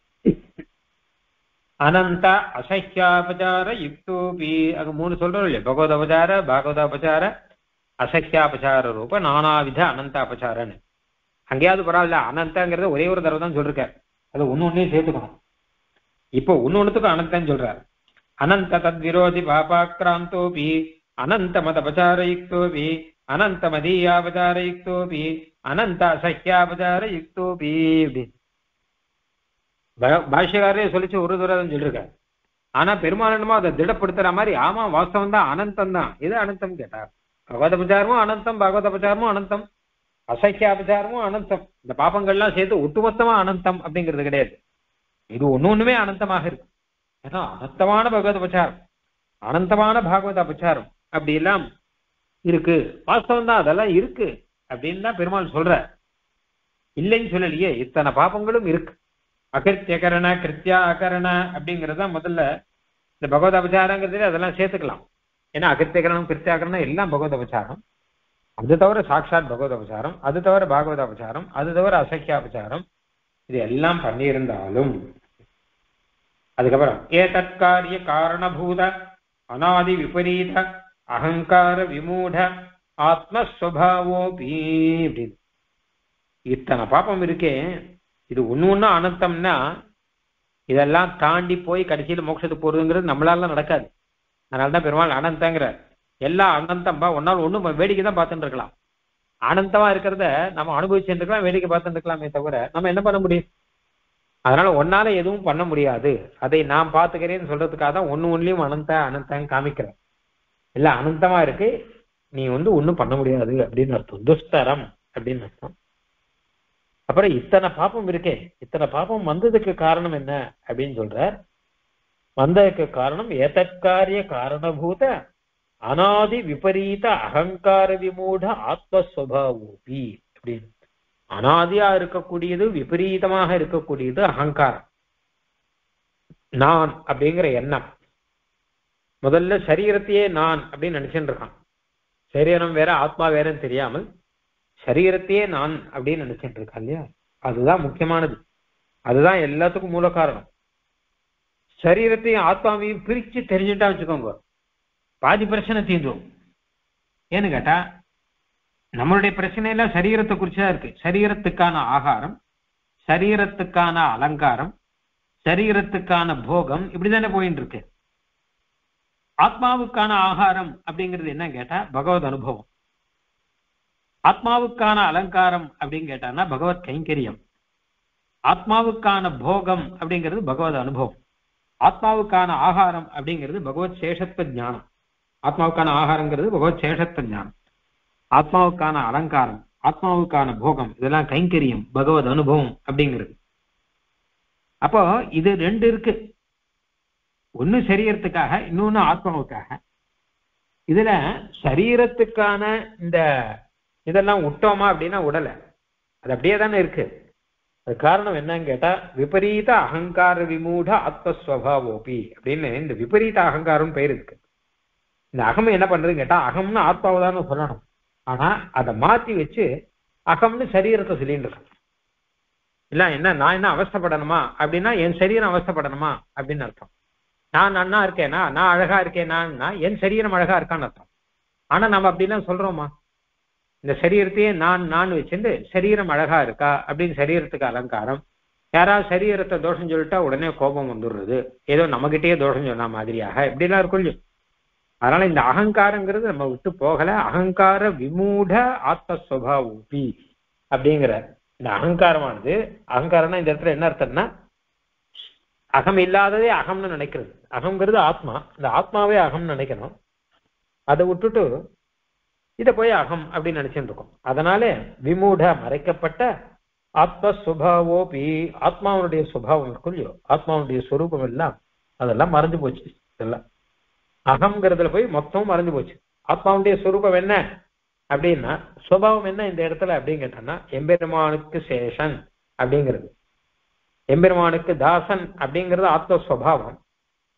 அனந்த அசஹ்யாபச்சார யுக்தோபி, அது மூணு சொல்றோம் இல்லையா, பகவத் அபச்சார, பாகவத அபச்சார, அசஹ்யாபச்சார ரூப நானாவித அனந்த அபச்சாரன்னு. அங்கேயாவது பரவாயில்ல, அனந்தங்கிறத ஒரே ஒரு தடவை தான் சொல்லிருக்காரு, அது ஒன்னு ஒன்னையும் சேர்த்துக்கணும். இப்போ ஒன்னு ஒண்ணுத்துக்கும் அனந்தன்னு சொல்றாரு. அனந்த தத் விரோதி பாபாக்ராந்தோபி அனந்த மத அபச்சாரயுக்தோபி அனந்த மதீயாபச்சாரயுக்தோபி அனந்த அசஹ்யாபச்சார யுக்தோபி அப்படின்னு பாஷ்யக்காரரே சொல்லிச்சு, ஒரு தடவை தான் சொல்லிருக்காரு. ஆனா பெருமானமா அதை திடப்படுத்துற மாதிரி, ஆமா வாஸ்தவம் தான், அனந்தம் தான். இது அனந்தம் கேட்டார். பகவத அபச்சாரமும் அனந்தம், பகவத அபச்சாரமும் அனந்தம், அசஹ்யாபச்சாரமும் அனந்தம். இந்த பாப்பங்கள்லாம் சேர்த்து ஒட்டுமொத்தமா அனந்தம் அப்படிங்கிறது கிடையாது. இது ஒண்ணு ஒண்ணுமே அனந்தமாக இருக்கு. ஏன்னா அனந்தமான பகவத அபச்சாரம், அனந்தமான பாகவத அபச்சாரம் அப்படி எல்லாம் இருக்கு. வாஸ்தவம் தான், அதெல்லாம் இருக்கு அப்படின்னு தான் பெருமாள் சொல்ற, இல்லைன்னு சொல்லலையே. இத்தனை பாப்பங்களும் இருக்கு. அகிருத்தியகரண கிருத்தியா அகரண அப்படிங்கிறத முதல்ல இந்த பகவத அபச்சாரங்கிறதுல அதெல்லாம் சேர்த்துக்கலாம். ஏன்னா அகிருத்தியகரணம் கிருத்தியாகரணம் எல்லாம் பகவத அபச்சாரம். அது தவிர சாட்சாத் பகவத அபச்சாரம், அது தவிர பாகவத அபச்சாரம், அது தவிர அசஹ்யாபச்சாரம், இது எல்லாம் பண்ணியிருந்தாலும் அதுக்கப்புறம் ஏதற்காரிய காரணபூத அநாதி விபரீத அகங்கார விமூட ஆத்மஸ்வபாவோபி அப்படின்னு இத்தனை பாப்பம் இருக்கே. இது ஒண்ணு ஒண்ணு அனந்தம்னா இதெல்லாம் தாண்டி போய் கடைசியில் மோட்சத்துக்கு போறதுங்கிறது நம்மளால நடக்காது. அதனால்தான் பெருமாள் அனந்தங்கிற. எல்லாம் அனந்தம்பா, ஒன்னால் ஒண்ணும் வேடிக்கை தான் பார்த்துட்டு இருக்கலாம். அனந்தமா இருக்கிறத நம்ம அனுபவிச்சுட்டு இருக்கலாம், வேடிக்கை பார்த்துட்டு இருக்கலாமே தவிர நம்ம என்ன பண்ண முடியும்? அதனால ஒன்னால எதுவும் பண்ண முடியாது. அதை நான் பார்த்துக்கிறேன்னு சொல்றதுக்காக தான் ஒன்னு ஒன்னுலயும் அனந்த அனந்தம் காமிக்கிறேன். எல்லாம் அனந்தமா இருக்கு, நீ வந்து ஒண்ணும் பண்ண முடியாது அப்படின்னு அர்த்தம். துஸ்தரம் அப்படின்னு அர்த்தம். அப்புறம் இத்தனை பாப்பம் இருக்கே, இத்தனை பாப்பம் வந்ததுக்கு காரணம் என்ன அப்படின்னு சொல்ற. வந்ததுக்கு காரணம் ஏதற்காரிய காரணபூத அநாதி விபரீத அகங்கார விமூட ஆத்மஸ்வபாவோபி அப்படின்னு. அனாதியா இருக்கக்கூடியது, விபரீதமாக இருக்கக்கூடியது அகங்காரம், நான் அப்படிங்கிற எண்ணம். முதல்ல சரீரத்தையே நான் அப்படின்னு நினைச்சுட்டு இருக்கான். சரீரம் வேற ஆத்மா வேறன்னு தெரியாமல் சரீரத்தையே நான் அப்படின்னு நினைச்சுட்டு இருக்கான் இல்லையா? அதுதான் முக்கியமானது, அதுதான் எல்லாத்துக்கும் மூல காரணம். சரீரத்தையும் ஆத்மாவையும் பிரிச்சு தெரிஞ்சுட்டா வச்சுக்கோங்க, பாதி பிரச்சனை தீந்துடும். ஏன்னு கேட்டா நம்மளுடைய பிரச்சனை எல்லாம் சரீரத்தை குறிச்சுதான் இருக்கு. சரீரத்துக்கான ஆகாரம், சரீரத்துக்கான அலங்காரம், சரீரத்துக்கான போகம், இப்படிதானே போயிட்டு இருக்கு. ஆத்மாவுக்கான ஆகாரம் அப்படிங்கிறது என்ன கேட்டா பகவத் அனுபவம். ஆத்மாவுக்கான அலங்காரம் அப்படின்னு கேட்டான்னா பகவத் கைங்கரியம். ஆத்மாவுக்கான போகம் அப்படிங்கிறது பகவத் அனுபவம். ஆத்மாவுக்கான ஆகாரம் அப்படிங்கிறது பகவத் சேஷத்துவ ஞானம். ஆத்மாவுக்கான ஆகாரங்கிறது பகவத் சேஷத்துவ ஞானம். ஆத்மாவுக்கான அலங்காரம், ஆத்மாவுக்கான போகம், இதெல்லாம் கைங்கரியம், பகவத் அனுபவம் அப்படிங்கிறது. அப்போ இது ரெண்டு இருக்கு, ஒன்னு சரீரத்துக்காக, இன்னொன்னு ஆத்மாவுக்காக. இதுல சரீரத்துக்கான இந்த இதெல்லாம் விட்டோமா அப்படின்னா உடல, அது அப்படியே தானே இருக்கு. அது காரணம் என்னன்னு கேட்டா விபரீத அகங்கார விமூட ஆத்மஸ்வபாவோபி அப்படின்னு இந்த விபரீத அகங்காரம் பெயர் இருக்கு. இந்த அகம் என்ன பண்றதுன்னு கேட்டா அகம்னு ஆத்மாவதான்னு சொல்லணும், ஆனா அதை மாத்தி வச்சு அகம்னு சரீரத்தை சொல்லிட்டு இருக்கான். இல்ல என்ன நான் என்ன அவஸ்தைப்படணுமா அப்படின்னா என் சரீரம் அவஸ்தைப்படணுமா அப்படின்னு அர்த்தம். நான் நன்னா இருக்கேனா, நான் அழகா இருக்கேனா, என் சரீரம் அழகா இருக்கான்னு அர்த்தம். ஆனா நம்ம அப்படிலாம் சொல்றோமா? இந்த சரீரத்தையே நான் நான் வச்சுட்டு சரீரம் அழகா இருக்கா அப்படின்னு சரீரத்துக்கு அலங்காரம். யாராவது சரீரத்தை தோஷம் சொல்லிட்டா உடனே கோபம் வந்துடுறது, ஏதோ நம்மகிட்டயே தோஷம் சொன்ன மாதிரியாக இப்படிலாம் இருக்கும். அதனால இந்த அகங்காரங்கிறது நம்ம விட்டு போகல. அகங்கார விமூட ஆத்மஸ்வபாவோபி அப்படிங்கிற இந்த அகங்காரமானது, அகங்காரம்னா இந்த இடத்துல என்ன அர்த்தம்னா அகம் இல்லாததே அகம்னு நினைக்கிறது. அகங்கிறது ஆத்மா, இந்த ஆத்மாவே அகம்னு நினைக்கணும். அதை விட்டுட்டு இதை போய் அகம் அப்படின்னு நினைச்சுட்டு இருக்கோம். அதனால விமூட மறைக்கப்பட்ட ஆத்மஸ்வபாவோபி, ஆத்மாவுடைய சுபாவம் இருக்கும் இல்லையோ, ஆத்மாவுடைய சொரூபம் எல்லாம் அதெல்லாம் மறைஞ்சு போச்சு. இதெல்லாம் அகம்ங்கிறதுல போய் மொத்தமும் மறைஞ்சு போச்சு. ஆத்மாவுடைய சொரூபம் என்ன அப்படின்னா, சுபாவம் என்ன இந்த இடத்துல அப்படின்னு கேட்டான்னா எம்பெருமானுக்கு சேஷன் அப்படிங்கிறது, எம்பெருமானுக்கு தாசன் அப்படிங்கிறது ஆத்மஸ்வபாவம்.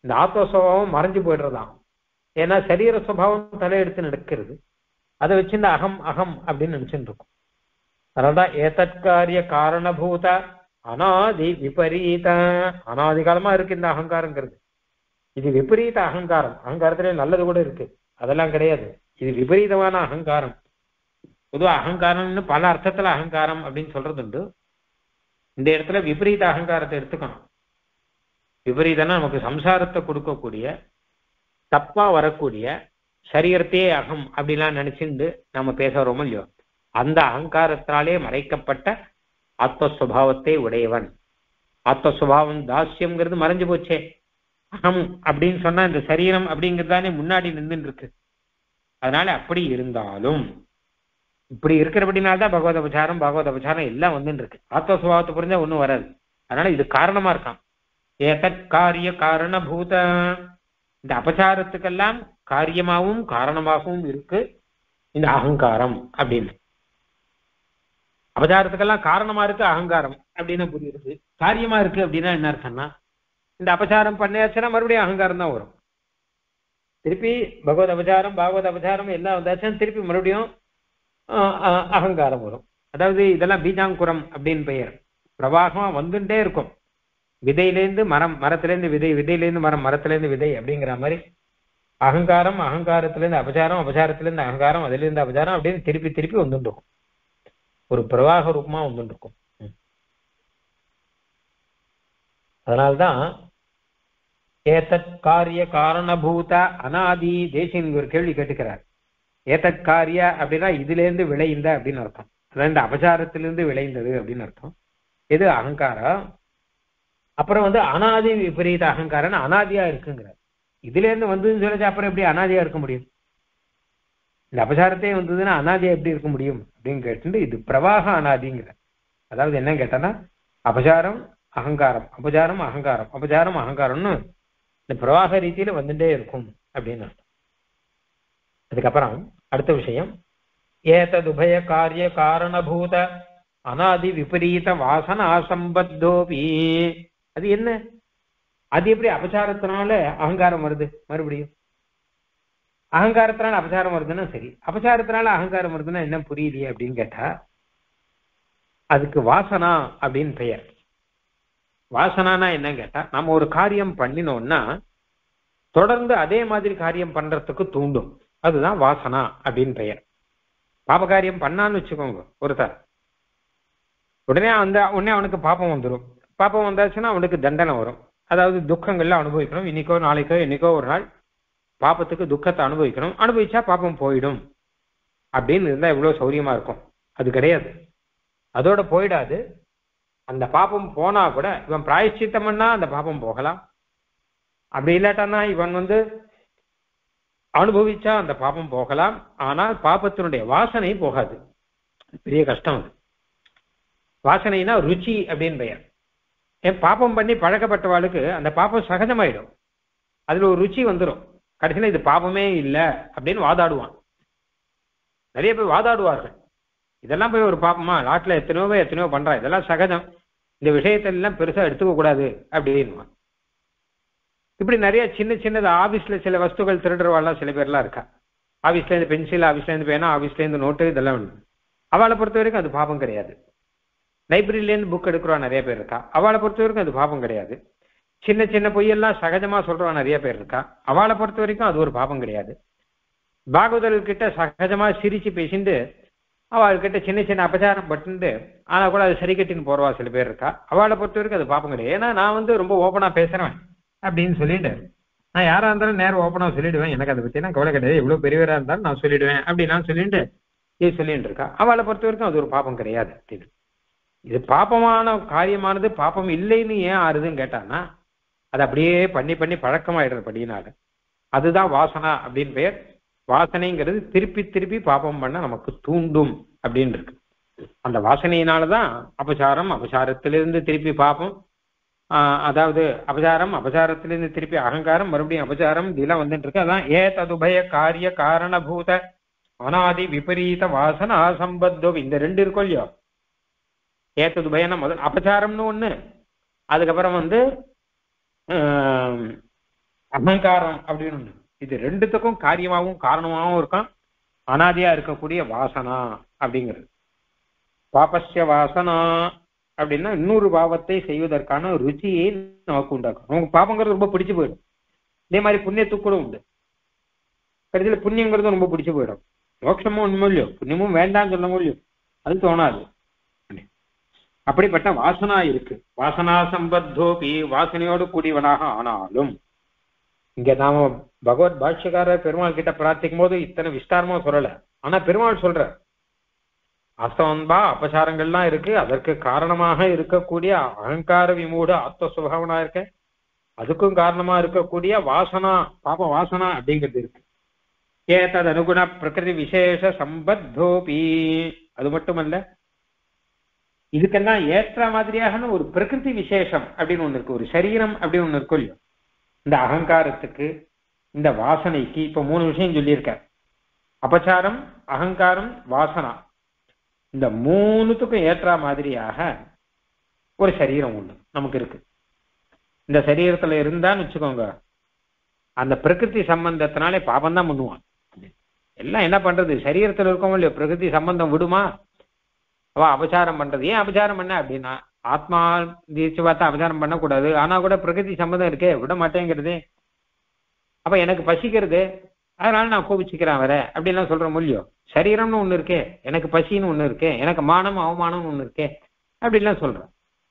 இந்த ஆத்ம சுபாவம் மறைஞ்சு போயிடுறதாம். ஏன்னா சரீர சுபாவம் தலையெடுத்து நடக்கிறது, அதை வச்சு இந்த அகம் அகம் அப்படின்னு நினைச்சுட்டு இருக்கும். அதனால்தான் ஏதற்காரிய காரணபூத அனாதி விபரீத, அனாதி காலமா இருக்கு இந்த அகங்காரங்கிறது. இது விபரீத அகங்காரம். அகங்காரத்திலே நல்லது கூட இருக்கு, அதெல்லாம் கிடையாது. இது விபரீதமான அகங்காரம். பொதுவா அகங்காரம்னு பல அர்த்தத்துல அகங்காரம் அப்படின்னு சொல்றது உண்டு. இந்த இடத்துல விபரீத அகங்காரத்தை எடுத்துக்கணும். விபரீதம்னா நமக்கு சம்சாரத்தை கொடுக்கக்கூடிய, தப்பா வரக்கூடிய, சரீரத்தையே அகம் அப்படிலாம் நினைச்சுட்டு நம்ம பேசுறோமோ இல்லையோ, அந்த அகங்காரத்தினாலே மறைக்கப்பட்ட ஆத்மஸ்வபாவத்தை உடையவன். ஆத்மஸ்வபாவம் தாஸ்யம்ங்கிறது மறைஞ்சு போச்சே. அகம் அப்படின்னு சொன்னா இந்த சரீரம் அப்படிங்கிறதானே முன்னாடி நின்றுட்டு இருக்கு. அதனால அப்படி இருந்தாலும் இப்படி இருக்கிறபடினால்தான் பகவத் அபச்சாரம் பகவத் அபச்சாரம் எல்லாம் வந்துட்டு இருக்கு. ஆத்மஸ்வபாவத்தை புரிஞ்சா ஒண்ணும் வராது. அதனால இது காரணமா இருக்கான். ஏதற்காரிய காரணபூத, இந்த அபச்சாரத்துக்கெல்லாம் காரியமாகவும் காரணமாகவும் இருக்கு இந்த அகங்காரம் அப்படின்னு. அபச்சாரத்துக்கெல்லாம் காரணமா இருக்கு அகங்காரம் அப்படின்னு புரியுது. காரியமா இருக்கு அப்படின்னா என்ன அர்த்தம்னா, இந்த அபச்சாரம் பண்ணியாச்சுன்னா மறுபடியும் அகங்காரம் தான் வரும். திருப்பி பகவத் அபச்சாரம் பாகவத் அபச்சாரம் எல்லாம் வந்தாச்சுன்னா திருப்பி மறுபடியும் அகங்காரம் வரும். அதாவது இதெல்லாம் பீஜாங்குரம் அப்படின்னு பெயர். பிரவாகமா வந்துட்டே இருக்கும். விதையிலேருந்து மரம், மரத்திலேருந்து விதை, விதையிலேருந்து மரம், மரத்திலேருந்து விதை அப்படிங்கிற மாதிரி அகங்காரம், அகங்காரத்திலேருந்து அபச்சாரம், அபச்சாரத்திலேருந்து அகங்காரம், அதிலிருந்து அபச்சாரம் அப்படின்னு திருப்பி திருப்பி வந்துட்டு இருக்கும். ஒரு பிரவாக ரூபமா வந்துட்டு இருக்கும். அதனால்தான் ஏதத் காரிய காரணபூத அனாதி தேசியன் ஒரு கேள்வி கேட்டுக்கிறார். ஏதத் காரிய அப்படின்னா இதுல இருந்து விளைந்த அப்படின்னு அர்த்தம். அதாவது இந்த அபச்சாரத்திலிருந்து விளைந்தது அப்படின்னு அர்த்தம். இது அகங்காரம். அப்புறம் வந்து அனாதி விபரீத அகங்காரம் அனாதியா இருக்குங்கிறார். இதுல இருந்து வந்ததுன்னு சொல்லிச்சு அப்புறம் எப்படி அனாதியா இருக்க முடியும்? இந்த அபச்சாரத்தையே வந்ததுன்னா அனாதியா எப்படி இருக்க முடியும் அப்படின்னு கேட்டு இது பிரவாக அனாதிங்கிற. அதாவது என்ன கேட்டனா, அபச்சாரம் அகங்காரம், அபச்சாரம் அகங்காரம், அபச்சாரம் அகங்காரம்னு இந்த பிரவாக ரீதியில வந்துட்டே இருக்கும் அப்படின்னு அர்த்தம். அதுக்கப்புறம் அடுத்த விஷயம், ஏததுபய காரிய காரணபூத அனாதி விபரீத வாசனா சம்பத்தோபி. அது என்ன? அது எப்படி அபச்சாரத்தினால அகங்காரம் வருது? மறுபடியும் அகங்காரத்தினால அபச்சாரம் வருதுன்னா சரி, அபச்சாரத்தினால அகங்காரம் வருதுன்னா என்ன புரியலையே அப்படின்னு கேட்டா, அதுக்கு வாசனா அப்படின்னு பெயர். வாசனானா என்ன கேட்டா, நம்ம ஒரு காரியம் பண்ணினோம்னா தொடர்ந்து அதே மாதிரி காரியம் பண்றதுக்கு தூண்டும். அதுதான் வாசனா அப்படின்னு பெயர். பாப காரியம் பண்ணான்னு வச்சுக்கோங்க ஒருத்தர், உடனே அந்த உடனே அவனுக்கு பாப்பம் வந்துடும். பாப்பம் வந்தாச்சுன்னா அவனுக்கு தண்டனை வரும். அதாவது துக்கங்கள்ல அனுபவிக்கணும். இன்னைக்கோ நாளைக்கோ என்னைக்கோ ஒரு நாள் பாப்பத்துக்கு துக்கத்தை அனுபவிக்கணும். அனுபவிச்சா பாப்பம் போயிடும் அப்படின்னு இருந்தா எவ்வளவு சௌரியமா இருக்கும். அது கிடையாது, அதோட போயிடாது. அந்த பாப்பம் போனா கூட இவன் பிராயச்சித்தம் பண்ணா அந்த பாப்பம் போகலாம். அப்படி இல்லாட்டானா இவன் வந்து அனுபவிச்சா அந்த பாப்பம் போகலாம். ஆனால் பாப்பத்தினுடைய வாசனை போகாது. பெரிய கஷ்டம் அது. வாசனைனா ருச்சி அப்படின்னு பெயர். ஏன் பாப்பம் பண்ணி பழக்கப்பட்டவாளுக்கு அந்த பாப்பம் சகஜமாயிடும். அதுல ஒரு ருச்சி வந்துடும். கடைசியில் இது பாப்பமே இல்லை அப்படின்னு வாதாடுவான். நிறைய பேர் வாதாடுவார்கள். இதெல்லாம் போய் ஒரு பாப்பமா, நாட்டில் எத்தனையோ பேர் எத்தனையோ பண்றா, இதெல்லாம் சகஜம், இந்த விஷயத்தெல்லாம் பெருசா எடுத்துக்க கூடாது அப்படின்னு. இப்படி நிறைய சின்ன சின்னது ஆபீஸ்ல சில வஸ்துகள் திருடுறவாள்லாம் சில பேர்லாம் இருக்கா. ஆபீஸ்ல இருந்து பென்சில், ஆபீஸ்ல இருந்து பேனா, ஆபீஸ்ல இருந்து நோட்டு, இதெல்லாம் உண்டு. அவளை பொறுத்த வரைக்கும் அது பாப்பம் கிடையாது. லைப்ரரியிலேருந்து புக் எடுக்கிறவா நிறைய பேர் இருக்கா. அவளை பொறுத்த வரைக்கும் அது பாப்பம் கிடையாது. சின்ன சின்ன பொய்யெல்லாம் சகஜமா சொல்றவா நிறைய பேர் இருக்கா. அவளை பொறுத்த வரைக்கும் அது ஒரு பாப்பம் கிடையாது. பாகவதர்கிட்ட சகஜமா சிரிச்சு பேசிட்டு அவள்கிட்ட சின்ன சின்ன அபச்சாரம் பட்டுண்டு ஆனா கூட அது சரி கட்டின்னு போறவா சில பேர் இருக்கா. அவளை பொறுத்த வரைக்கும் அது பாப்பம் கிடையாது. ஏன்னா நான் வந்து ரொம்ப ஓப்பனா பேசுறேன் அப்படின்னு சொல்லிட்டு, நான் யாரா இருந்தாலும் நேரம் ஓப்பனா சொல்லிடுவேன், எனக்கு அதை பத்தி நான் கவலை கிடையாது, எவ்வளவு பெரியவரா இருந்தாலும் நான் சொல்லிடுவேன் அப்படின்னு சொல்லிட்டு இது சொல்லிட்டு இருக்கா. அவளை பொறுத்த வரைக்கும் அது ஒரு பாப்பம் கிடையாது அப்படின்னு. இது பாப்பமான காரியமானது பாப்பம் இல்லைன்னு ஏன் ஆறுதுன்னு கேட்டான்னா, அது அப்படியே பண்ணி பண்ணி பழக்கமாயிடுறபடினால அதுதான் வாசனா அப்படின்னு பெயர். வாசனைங்கிறது திருப்பி திருப்பி பாப்பம் பண்ண நமக்கு தூண்டும் அப்படின்னு இருக்கு. அந்த வாசனையினாலதான் அபசாரம், அபசாரத்திலிருந்து திருப்பி பாப்பம், ஆஹ் அதாவது அபசாரம், அபசாரத்திலிருந்து திருப்பி அகங்காரம், மறுபடியும் அபசாரம், இதெல்லாம் வந்துட்டு இருக்கு. அதான் ஏ ததுபய காரிய காரணபூத அனாதி விபரீத வாசனா சம்பத்தோ. இந்த ரெண்டு இருக்கும் இல்லையோ, ஏத்தது பயனா முதல் அபச்சாரம்னு ஒண்ணு, அதுக்கப்புறம் வந்து அகங்காரம் அப்படின்னு ஒண்ணு. இது ரெண்டுத்துக்கும் காரியமாகவும் காரணமாகவும் இருக்கான். அனாதியா இருக்கக்கூடிய வாசனா அப்படிங்கிறது. பாபஸ்ய வாசனா அப்படின்னா இன்னொரு பாவத்தை செய்வதற்கான ருச்சியை நமக்கு உண்டாக்கும். நமக்கு பாபங்கிறது ரொம்ப பிடிச்சு போயிடும். இதே மாதிரி புண்ணியத்துக்கு கூட உண்டு. கடைசியில் புண்ணியங்கிறது ரொம்ப பிடிச்சு போயிடும். மோட்சமும் ஒண்ணுமோ இல்லையோ, புண்ணியமும் வேண்டாம்னு சொல்ல முடியும், அது தோணாது. அப்படிப்பட்ட வாசனா இருக்கு. வாசனா சம்பத்தோபி, வாசனையோடு கூடியவனாக ஆனாலும். இங்க நாம பகவத் பாஷ்யக்காரர் பெருமாள் கிட்ட பிரார்த்திக்கும் போது இத்தனை விஸ்தாரமா சொல்லல. ஆனா பெருமாள் சொல்ற அஸ்தவன்பா அபசாரங்கள்லாம் இருக்கு, அதற்கு காரணமாக இருக்கக்கூடிய அகங்கார விமூட ஆத்ம சுபாவனா இருக்க, அதுக்கும் காரணமா இருக்கக்கூடிய வாசனா பாப வாசனா அப்படிங்கிறது இருக்கு. ஏதது அனுகுண பிரகிருதி விசேஷ சம்பத்தோபி, அது மட்டுமல்ல, இதுக்கெல்லாம் ஏற்ற மாதிரியாக ஒரு பிரகிருதி விசேஷம் அப்படின்னு ஒண்ணு இருக்கு, ஒரு சரீரம் அப்படின்னு ஒண்ணு இருக்கும் இல்லையோ. இந்த அகங்காரத்துக்கு இந்த வாசனைக்கு இப்ப மூணு விஷயம் சொல்லியிருக்க. அபசாரம், அகங்காரம், வாசனா, இந்த மூணுத்துக்கும் ஏற்ற மாதிரியாக ஒரு சரீரம் ஒண்ணு நமக்கு இருக்கு. இந்த சரீரத்துல இருந்தான்னு வச்சுக்கோங்க, அந்த பிரகிருதி சம்பந்தத்தினாலே பாபம் தான் பண்ணுவான். எல்லாம் என்ன பண்றது, சரீரத்துல இருக்கவும் இல்லையோ, பிரகிருதி சம்பந்தம் விடுமா? அவ அபசாரம் பண்றது. ஏன் அபசாரம் பண்ண அப்படின்னா, ஆத்மா தீர்ச்சி பார்த்தா அபசாரம் பண்ணக்கூடாது, ஆனா கூட பிரகிருதி சம்பந்தம் இருக்கே, விட மாட்டேங்கிறது. அப்ப எனக்கு பசிக்கிறது, அதனால நான் கோபிச்சுக்கிறேன் வர அப்படின்லாம் சொல்ற முடியோ. சரீரம்னு ஒண்ணு இருக்கே, எனக்கு பசின்னு ஒண்ணு இருக்கே, எனக்கு மானம் அவமானம்னு ஒண்ணு இருக்கே அப்படின்லாம் சொல்றேன்.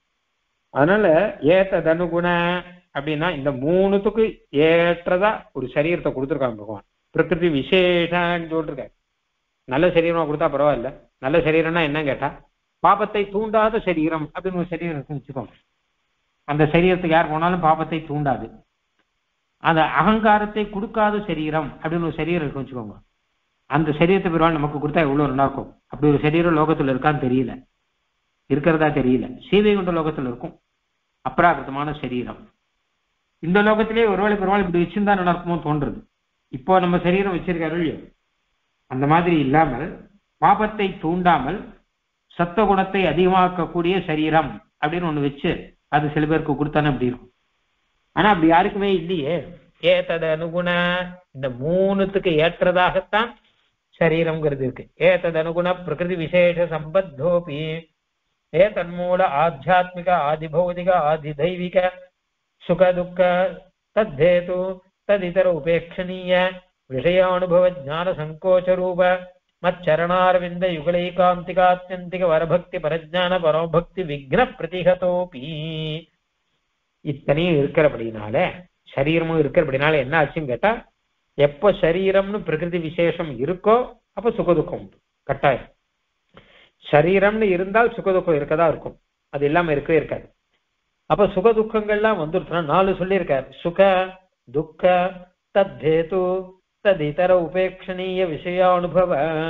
அதனால ஏத்தது அனுகுண அப்படின்னா இந்த மூணுத்துக்கு ஏற்றதா ஒரு சரீரத்தை கொடுத்துருக்காங்க பகவான். பிரகிருதி விசேஷன்னு சொல்லிருக்க. நல்ல சரீரமா கொடுத்தா பரவாயில்ல. நல்ல சரீரம்னா என்ன கேட்டா, பாபத்தை தூண்டாத சரீரம் அப்படின்னு ஒரு சரீரம் இருக்குன்னு வச்சுக்கோங்க. அந்த சரீரத்துக்கு யார் போனாலும் பாபத்தை தூண்டாது. அந்த அகங்காரத்தை கொடுக்காத சரீரம் அப்படின்னு ஒரு சரீரம் இருக்குன்னு வச்சுக்கோங்க. அந்த சரீரத்தை பெருவாள் நமக்கு கொடுத்தா எவ்வளவு நல்லா இருக்கும். அப்படி ஒரு சரீரம் லோகத்துல இருக்கான்னு தெரியல, இருக்கிறதா தெரியல. சீவைகுண்ட லோகத்துல இருக்கும் அப்ராகிருதமான சரீரம். இந்த லோகத்திலேயே ஒருவேளை பெருவாள் இப்படி வச்சிருந்தா நல்லா இருக்குமோ தோன்றது. இப்போ நம்ம சரீரம் வச்சிருக்காரு இல்லையோ, அந்த மாதிரி இல்லாமல் பாபத்தை தூண்டாமல் சத்துவகுணத்தை அதிகமாக்கக்கூடிய சரீரம் அப்படின்னு ஒண்ணு வச்சு அது சில பேருக்கு கொடுத்தானே அப்படி இருக்கும். ஆனா அப்படி யாருக்குமே இல்லையே. ஏத்தது அனுகுண, இந்த மூணுத்துக்கு ஏற்றதாகத்தான் சரீரம்ங்கிறது இருக்கு. ஏத்தது அனுகுண பிரகிருதி விசேஷ சம்பத்தோபி, ஏ தன்மூல ஆத்தியாத்மிக ஆதிபௌதிக ஆதிதைவிக சுக துக்க தத்தேது ததிதர உபேட்சணீய விஷயானுபவ ஜான சங்கோச்ச ரூப மச்சரணாரவிந்த யுகலைகாந்திகாத்யந்திக வரபக்தி பரஜான பரோபக்தி விக்ன பிரதிகதோபி. இத்தனையும் இருக்கிறபடினால, சரீரமும் இருக்கிறபடினால என்ன ஆச்சுன்னு கேட்டா, எப்ப சரீரம்னு பிரகிருதி விசேஷம் இருக்கோ அப்ப சுகதுக்கம் உண்டு கட்டாயம். சரீரம்னு இருந்தால் சுகதுக்கம் இருக்கதா இருக்கும், அது இல்லாம இருக்கவே இருக்காது. அப்ப சுகதுக்கங்கள்லாம் வந்துருச்சுன்னா நாலு சொல்லியிருக்காரு. சுக துக்க தத்தேது ததிதர உபேட்சணீய விஷயானுபவ.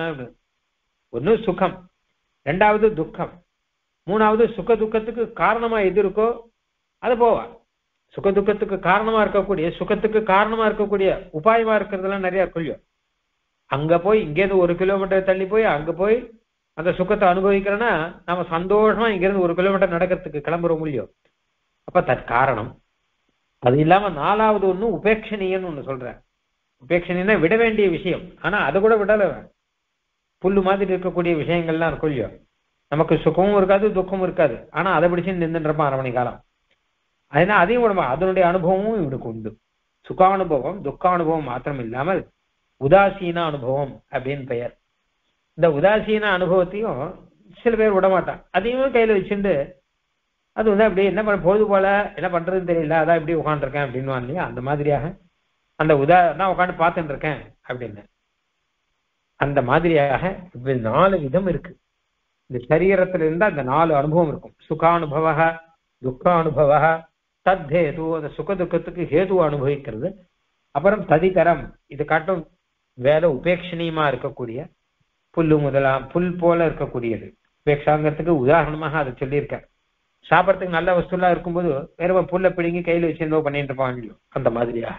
ஒன்னு சுகம், ரெண்டாவது துக்கம், மூணாவது சுக துக்கத்துக்கு காரணமா எது இருக்கோ அது போவா. சுக துக்கத்துக்கு காரணமா இருக்கக்கூடிய, சுகத்துக்கு காரணமா இருக்கக்கூடிய உபாயமா இருக்கிறதுலாம் நிறைய இருக்குல்லையோ. அங்க போய் இங்கேருந்து ஒரு கிலோமீட்டர் தள்ளி போய் அங்க போய் அந்த சுகத்தை அனுபவிக்கிறோன்னா நம்ம சந்தோஷமா இங்கிருந்து ஒரு கிலோமீட்டர் நடக்கிறதுக்கு கிளம்புற முடியும். அப்ப தற்காரணம். அது இல்லாம நாலாவது ஒண்ணு உபேட்சணீயன்னு ஒண்ணு சொல்றேன். உபேட்சணீயன்னா விட வேண்டிய விஷயம், ஆனா அதை கூட விடல. புல்லு மாதிரி இருக்கக்கூடிய விஷயங்கள்லாம் இருக்கும் இல்லையோ, நமக்கு சுகமும் இருக்காது துக்கமும் இருக்காது, ஆனா அதை பிடிச்சு நின்றுன்றப்பான் அரை மணி காலம். அதனால அதையும் விடமா, அதனுடைய அனுபவமும் இவனுக்கு உண்டு. சுகானுபவம் துக்கானுபவம் மாத்திரம் இல்லாமல் உதாசீன அனுபவம் அப்படின்னு பெயர். இந்த உதாசீன அனுபவத்தையும் சில பேர் விடமாட்டான். அதையும் கையில வச்சுட்டு அது வந்து அப்படியே என்ன பண்ண போது போல என்ன பண்றதுன்னு தெரியல, அதான் இப்படி உட்காந்துருக்கேன் அப்படின்னு இல்லையா. அந்த மாதிரியாக அந்த உதா தான் உட்காந்து பார்த்துட்டு இருக்கேன் அப்படின்னு. அந்த மாதிரியாக இப்ப நாலு விதம் இருக்கு. இந்த சரீரத்துல இருந்தா அந்த நாலு அனுபவம் இருக்கும். சுகானுபவ, துக்கானுபவ, தத்ஹேது, அந்த சுக துக்கத்துக்கு ஹேது அனுபவிக்கிறது. அப்புறம் ததிதரம், இது காட்டும் வேலை உபேட்சணீயமா இருக்கக்கூடிய புல்லு முதலாம் புல் போல இருக்கக்கூடியது. உபேட்சாங்கிறதுக்கு உதாரணமாக அதை சொல்லியிருக்கேன். சாப்பிட்றதுக்கு நல்ல வஸ்துலாம் இருக்கும்போது வேற புல்ல பிடிங்கி கையில வச்சிருந்தோ பண்ணிட்டு இருப்பாங்க, அந்த மாதிரியாக.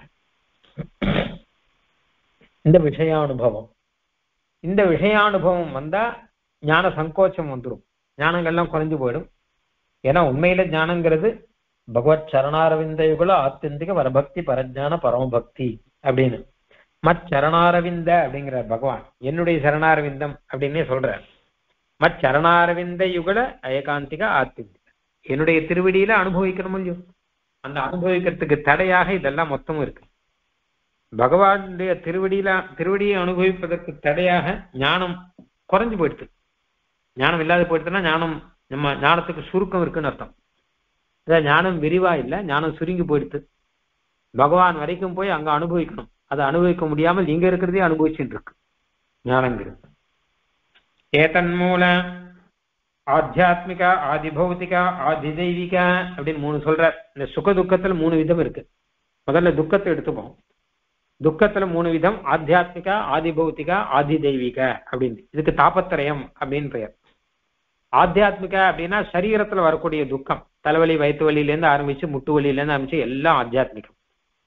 இந்த விஷயானுபவம், இந்த விஷயானுபவம் வந்தா ஞான சங்கோச்சம் வந்துடும், ஞானங்கள்லாம் குறைஞ்சு போயிடும். ஏன்னா உண்மையில ஞானங்கிறது
பகவத் சரணாரவிந்த யுகல ஆத்தியந்திக வரபக்தி பரஜான பரமபக்தி அப்படின்னு. மத் சரணாரவிந்த அப்படிங்கிற பகவான் என்னுடைய சரணாரவிந்தம் அப்படின்னே சொல்றார். மத் சரணாரவிந்த யுகல ஏகாந்திக ஆத்தியந்திக, என்னுடைய திருவடியில அனுபவிக்கணும் இல்லையோ, அந்த அனுபவிக்கிறதுக்கு தடையாக இதெல்லாம் மொத்தமும் இருக்கு. பகவானுடைய திருவடியில திருவடியை அனுபவிப்பதற்கு தடையாக ஞானம் குறைஞ்சு போயிடுது. ஞானம் இல்லாத போயிடுதுன்னா ஞானம் நம்ம ஞானத்துக்கு சுருக்கம் இருக்குன்னு அர்த்தம். அதாவது ஞானம் விரிவா இல்லை, ஞானம் சுருங்கி போயிடுது. பகவான் வரைக்கும் போய் அங்க அனுபவிக்கணும், அதை அனுபவிக்க முடியாமல் இங்க இருக்கிறதே அனுபவிச்சுட்டு இருக்கு ஞானங்கிறது. ஏதன் மூல ஆத்தியாத்மிக ஆதிபௌதிக ஆதிதெய்வீக அப்படின்னு மூணு சொல்ற. இந்த சுக துக்கத்துல மூணு விதம் இருக்கு. முதல்ல துக்கத்தை எடுத்துப்போம். துக்கத்துல மூணு விதம், ஆத்தியாத்மிக ஆதிபௌத்திக ஆதி தெய்வீக அப்படின்னு. இதுக்கு தாபத்திரயம் அப்படின்னு பெயர். ஆத்தியாத்மிக அப்படின்னா சரீரத்துல வரக்கூடிய துக்கம், தலைவலி வயிற்று வலியிலேருந்து ஆரம்பிச்சு முட்டு வலியிலேருந்து ஆரம்பிச்சு எல்லாம் ஆத்தியாத்மிகம்.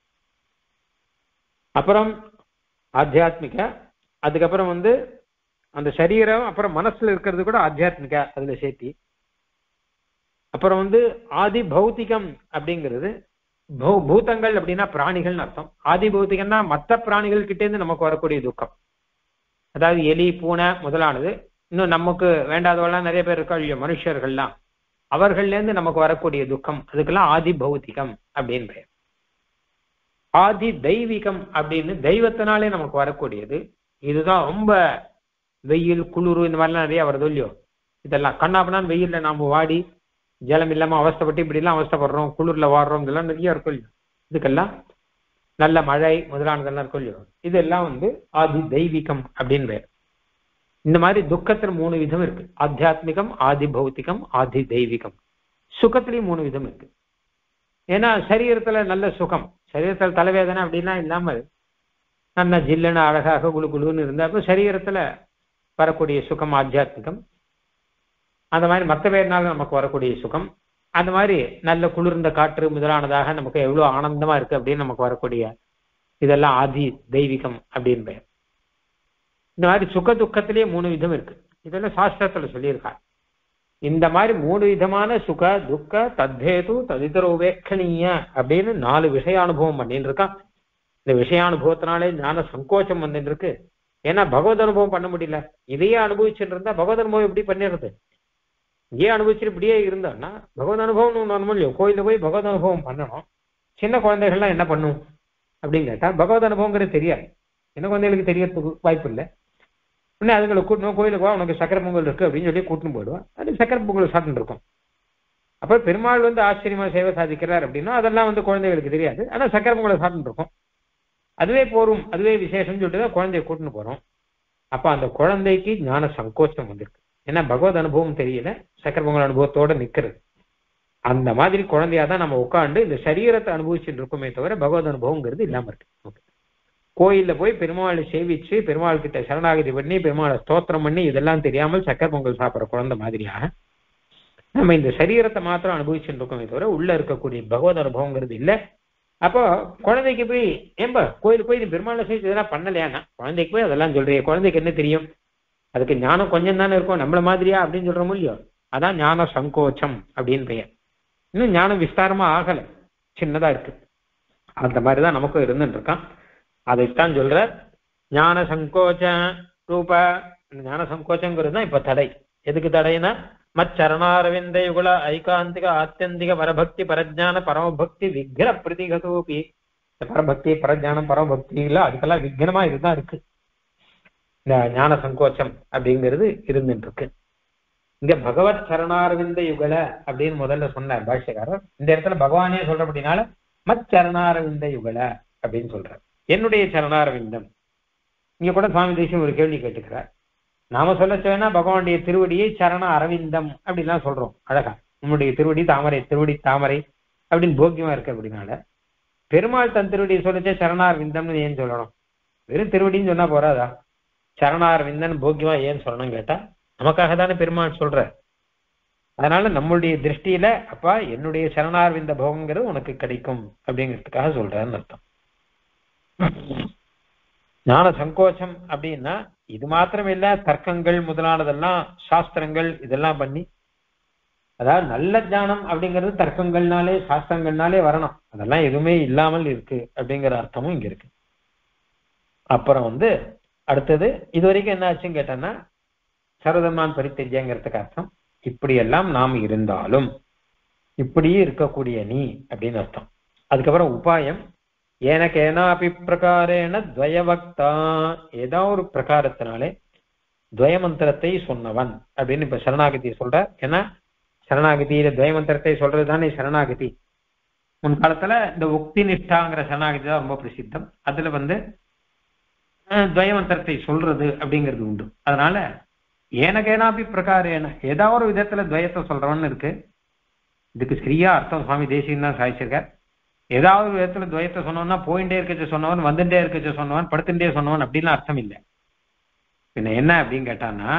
அப்புறம் ஆத்தியாத்மிக, அதுக்கப்புறம் வந்து அந்த சரீரம், அப்புறம் மனசுல இருக்கிறது கூட ஆத்தியாத்மிக அதுல சேர்த்தி. அப்புறம் வந்து ஆதி பௌத்திகம் அப்படிங்கிறது பூதங்கள் அப்படின்னா பிராணிகள்னு அர்த்தம். ஆதி பௌத்திகம்னா மற்ற பிராணிகள் கிட்டே இருந்து நமக்கு வரக்கூடிய துக்கம். அதாவது எலி பூனை முதலானது, இன்னும் நமக்கு வேண்டாதவெல்லாம் நிறைய பேர் இருக்கா இல்லையோ மனுஷர்கள்லாம், அவர்கள்ல இருந்து நமக்கு வரக்கூடிய துக்கம், அதுக்கெல்லாம் ஆதி பௌத்திகம் அப்படின்னு பெயர். ஆதி தெய்வீகம் அப்படின்னு தெய்வத்தினாலே நமக்கு வரக்கூடியது. இதுதான் ரொம்ப வெயில் குளிர் இந்த மாதிரிலாம் நிறைய வருது இல்லையோ, இதெல்லாம் கண்ணாப்பண்ணான்னு வெயில்ல நாம வாடி ஜலம் இல்லாம அவஸ்தைப்பட்டு இப்படி எல்லாம் அவஸ்தைப்படுறோம், குளிர்ல வாடுறோம், இதெல்லாம் நிறைய இருக்கும் இல்லையோ. இதுக்கெல்லாம் நல்ல மழை முதலானதெல்லாம் இருக்கும் இல்லையோ, இதெல்லாம் வந்து ஆதி தெய்வீகம் அப்படின்னு பேர். இந்த மாதிரி துக்கத்துல மூணு விதம் இருக்கு. ஆத்தியாத்மிகம், ஆதி பௌத்திகம், ஆதி தெய்வீகம். சுகத்திலையும் மூணு விதம் இருக்கு. ஏன்னா சரீரத்துல நல்ல சுகம், சரீரத்துல தலைவேதனை அப்படின்லாம் இல்லாமல் நல்ல ஜில்லுன்னு அழகாக குழு குழுன்னு இருந்தா சரீரத்துல வரக்கூடிய சுகம் ஆத்தியாத்மிகம். அந்த மாதிரி மற்ற பேர்னால நமக்கு வரக்கூடிய சுகம், அந்த மாதிரி நல்ல குளிர்ந்த காற்று முதலானதாக நமக்கு எவ்வளவு ஆனந்தமா இருக்கு அப்படின்னு நமக்கு வரக்கூடிய இதெல்லாம் ஆதி தெய்வீகம் அப்படின்னு பெயர். இந்த மாதிரி சுக துக்கத்திலேயே மூணு விதம் இருக்கு. இதெல்லாம் சாஸ்திரத்துல சொல்லியிருக்காங்க. இந்த மாதிரி மூணு விதமான சுக துக்க தத்தேது ததிதர உபேட்சணீய அப்படின்னு நாலு விஷய அனுபவம் பண்ணிட்டு இருக்கான். இந்த விஷயானுபவத்தினாலே ஞான சங்கோச்சம் வந்துட்டு இருக்கு. ஏன்னா பகவத் அனுபவம் பண்ண முடியல, இதையே அனுபவிச்சுட்டு இருந்தா பகவத் அனுபவம் எப்படி பண்ணிடுறது? இங்கேயே அனுபவிச்சுட்டு இப்படியே இருந்தோம்னா பகவத் அனுபவம் ஒண்ணு இல்லையோ. கோயில போய் பகவத் அனுபவம் பண்ணணும். சின்ன குழந்தைகள்லாம் என்ன பண்ணும் அப்படின்னு கேட்டா பகவத் அனுபவங்கிறது தெரியாது. சின்ன குழந்தைகளுக்கு தெரியறதுக்கு வாய்ப்பு இல்லை. உடனே அதுங்களை கூட்டணும், கோயிலுக்கு வா உனக்கு சக்கரை பொங்கல் இருக்கு அப்படின்னு சொல்லி கூட்டின்னு போயிடுவான். அது சக்கரை பொங்கல் சாப்பிட்டு இருக்கும். அப்ப பெருமாள் வந்து ஆச்சரியமா சேவை சாதிக்கிறார் அப்படின்னா அதெல்லாம் வந்து குழந்தைகளுக்கு தெரியாது. ஆனா சக்கரை பொங்கலை சாப்பிட்டு இருக்கும். அதுவே போரும், அதுவே விசேஷம்னு சொல்லிட்டு தான் குழந்தைய கூட்டின்னு போறோம். அப்ப அந்த குழந்தைக்கு ஞான சங்கோச்சம் வந்திருக்கு. ஏன்னா பகவத் அனுபவம் தெரியல, சக்கர பொங்கல் அனுபவத்தோட நிக்கிறது. அந்த மாதிரி குழந்தையா தான் நம்ம உட்காந்து இந்த சரீரத்தை அனுபவிச்சுட்டு இருக்கோமே தவிர பகவத் அனுபவங்கிறது இல்லாம இருக்கு. கோயில்ல போய் பெருமாளை சேவிச்சு பெருமாள் கிட்ட சரணாகதி பண்ணி பெருமாளை ஸ்தோத்திரம் பண்ணி இதெல்லாம் தெரியாமல் சக்கர பொங்கல் சாப்பிட்ற குழந்தை மாதிரியாக நம்ம இந்த சரீரத்தை மாத்திரம் அனுபவிச்சுட்டு இருக்கோமே தவிர உள்ள இருக்கக்கூடிய பகவத் அனுபவங்கிறது இல்லை. அப்போ குழந்தைக்கு போய் ஏன்பா கோயிலுக்கு போய் நீ பெருமாளை சேவிச்சு இதெல்லாம் பண்ணலையானா குழந்தைக்கு போய் அதெல்லாம் சொல்றிய, குழந்தைக்கு என்ன தெரியும்? அதுக்கு ஞானம் கொஞ்சம் தானே இருக்கும், நம்மள மாதிரியா அப்படின்னு சொல்றோம் இல்லையோ. அதான் ஞான சங்கோச்சம் அப்படின்னு பெயர். இன்னும் ஞானம் விஸ்தாரமா ஆகலை, சின்னதா இருக்கு. அந்த மாதிரிதான் நமக்கும் இருந்துட்டு இருக்கான். அதைத்தான் சொல்ற ஞான சங்கோச்ச ரூப. ஞான சங்கோச்சங்கிறது தான் இப்ப தடை. எதுக்கு தடைனா மச்சரணாரவிந்த யுகுல ஐகாந்திக ஆத்தியந்திக பரபக்தி பரஜான பரமபக்தி விக்ன பிரதிகதோபி. இந்த பரபக்தி பரஜானம் பரமபக்தியில அதுக்கெல்லாம் விக்னமா இதுதான் இருக்கு. இந்த ஞான சங்கோச்சம் அப்படிங்கிறது இருந்துட்டு இருக்கு. இங்க பகவத் சரணாரவிந்த யுகல அப்படின்னு முதல்ல சொன்னார் பாஷ்யக்காரர். இந்த இடத்துல பகவானே சொல்ற அப்படின்னால மச்சரணாரவிந்த யுகல அப்படின்னு சொல்றார். என்னுடைய சரணாரவிந்தம். இங்க கூட சுவாமி தேசியம் ஒரு கேள்வி கேட்டுக்கிறார். நாம சொல்ல சொன்னா பகவானுடைய திருவடியை சரண அரவிந்தம் அப்படின்லாம் சொல்றோம். அழகா உன்னுடைய திருவடி தாமரை, திருவடி தாமரை அப்படின்னு போக்கியமா இருக்கு. அப்படின்னால பெருமாள் தன் திருவடியை சொல்லிச்சே சரணாரவிந்தம்னு ஏன் சொல்லணும்? வெறும் திருவடின்னு சொன்னா போறாதா? சரணாரவிந்தன் போக்கியமா ஏன் சொல்லணும் கேட்டா நமக்காக தானே பெருமாள் சொல்ற. அதனால நம்மளுடைய திருஷ்டியில அப்பா என்னுடைய சரணாரவிந்த போகங்கிறது உனக்கு கிடைக்கும் அப்படிங்கிறதுக்காக சொல்றேன்னு அர்த்தம். ஞான சங்கோச்சம் அப்படின்னா இது மாத்திரம் இல்ல, தர்க்கங்கள் முதலானதெல்லாம் சாஸ்திரங்கள் இதெல்லாம் பண்ணி அதாவது நல்ல ஞானம் அப்படிங்கிறது தர்க்கங்கள்னாலே சாஸ்திரங்கள்னாலே வரணும், அதெல்லாம் எதுவுமே இல்லாமல் இருக்கு அப்படிங்கிற அர்த்தமும் இங்க இருக்கு. அப்புறம் வந்து அடுத்தது இது வரைக்கும் என்ன ஆச்சுன்னு கேட்டோம்னா சர்வதர்மான் பரித்தேஜ்யங்கிறதுக்கு அர்த்தம் இப்படியெல்லாம் நாம் இருந்தாலும் இப்படியே இருக்கக்கூடிய நீ அப்படின்னு அர்த்தம். அதுக்கப்புறம் உபாயம் எனக்கு ஏனாபி பிரகாரேன துவயவக்தா, ஏதோ ஒரு பிரகாரத்தினாலே துவயமந்திரத்தை சொன்னவன் அப்படின்னு இப்ப சரணாகதி சொல்ற. ஏன்னா சரணாகதியில துவயமந்திரத்தை சொல்றது தானே சரணாகதி. முன்காலத்துல இந்த உக்தி நிஷ்டாங்கிற சரணாகதி தான் ரொம்ப பிரசித்தம். அதுல வந்து துவயமந்திரத்தை சொல்றது அப்படிங்கிறது உண்டு. அதனால ஏனகேனாபி பிரகாரேன ஏதாவது ஒரு விதத்துல துவயத்தை சொல்றவன் இருக்கு. இதுக்கு சரியா அர்த்தம் சுவாமி தேசிகன் தான் சாதிச்சிருக்கார். ஏதாவது ஒரு விதத்துல துவயத்தை சொன்னவன்னா போயிட்டே இருக்கச்ச சொன்னவன், வந்துட்டே இருக்கச்ச சொன்னவன், படுத்துட்டே சொன்னவன் அப்படின்லாம் அர்த்தம் இல்லை. பின்ன என்ன அப்படின்னு கேட்டான்னா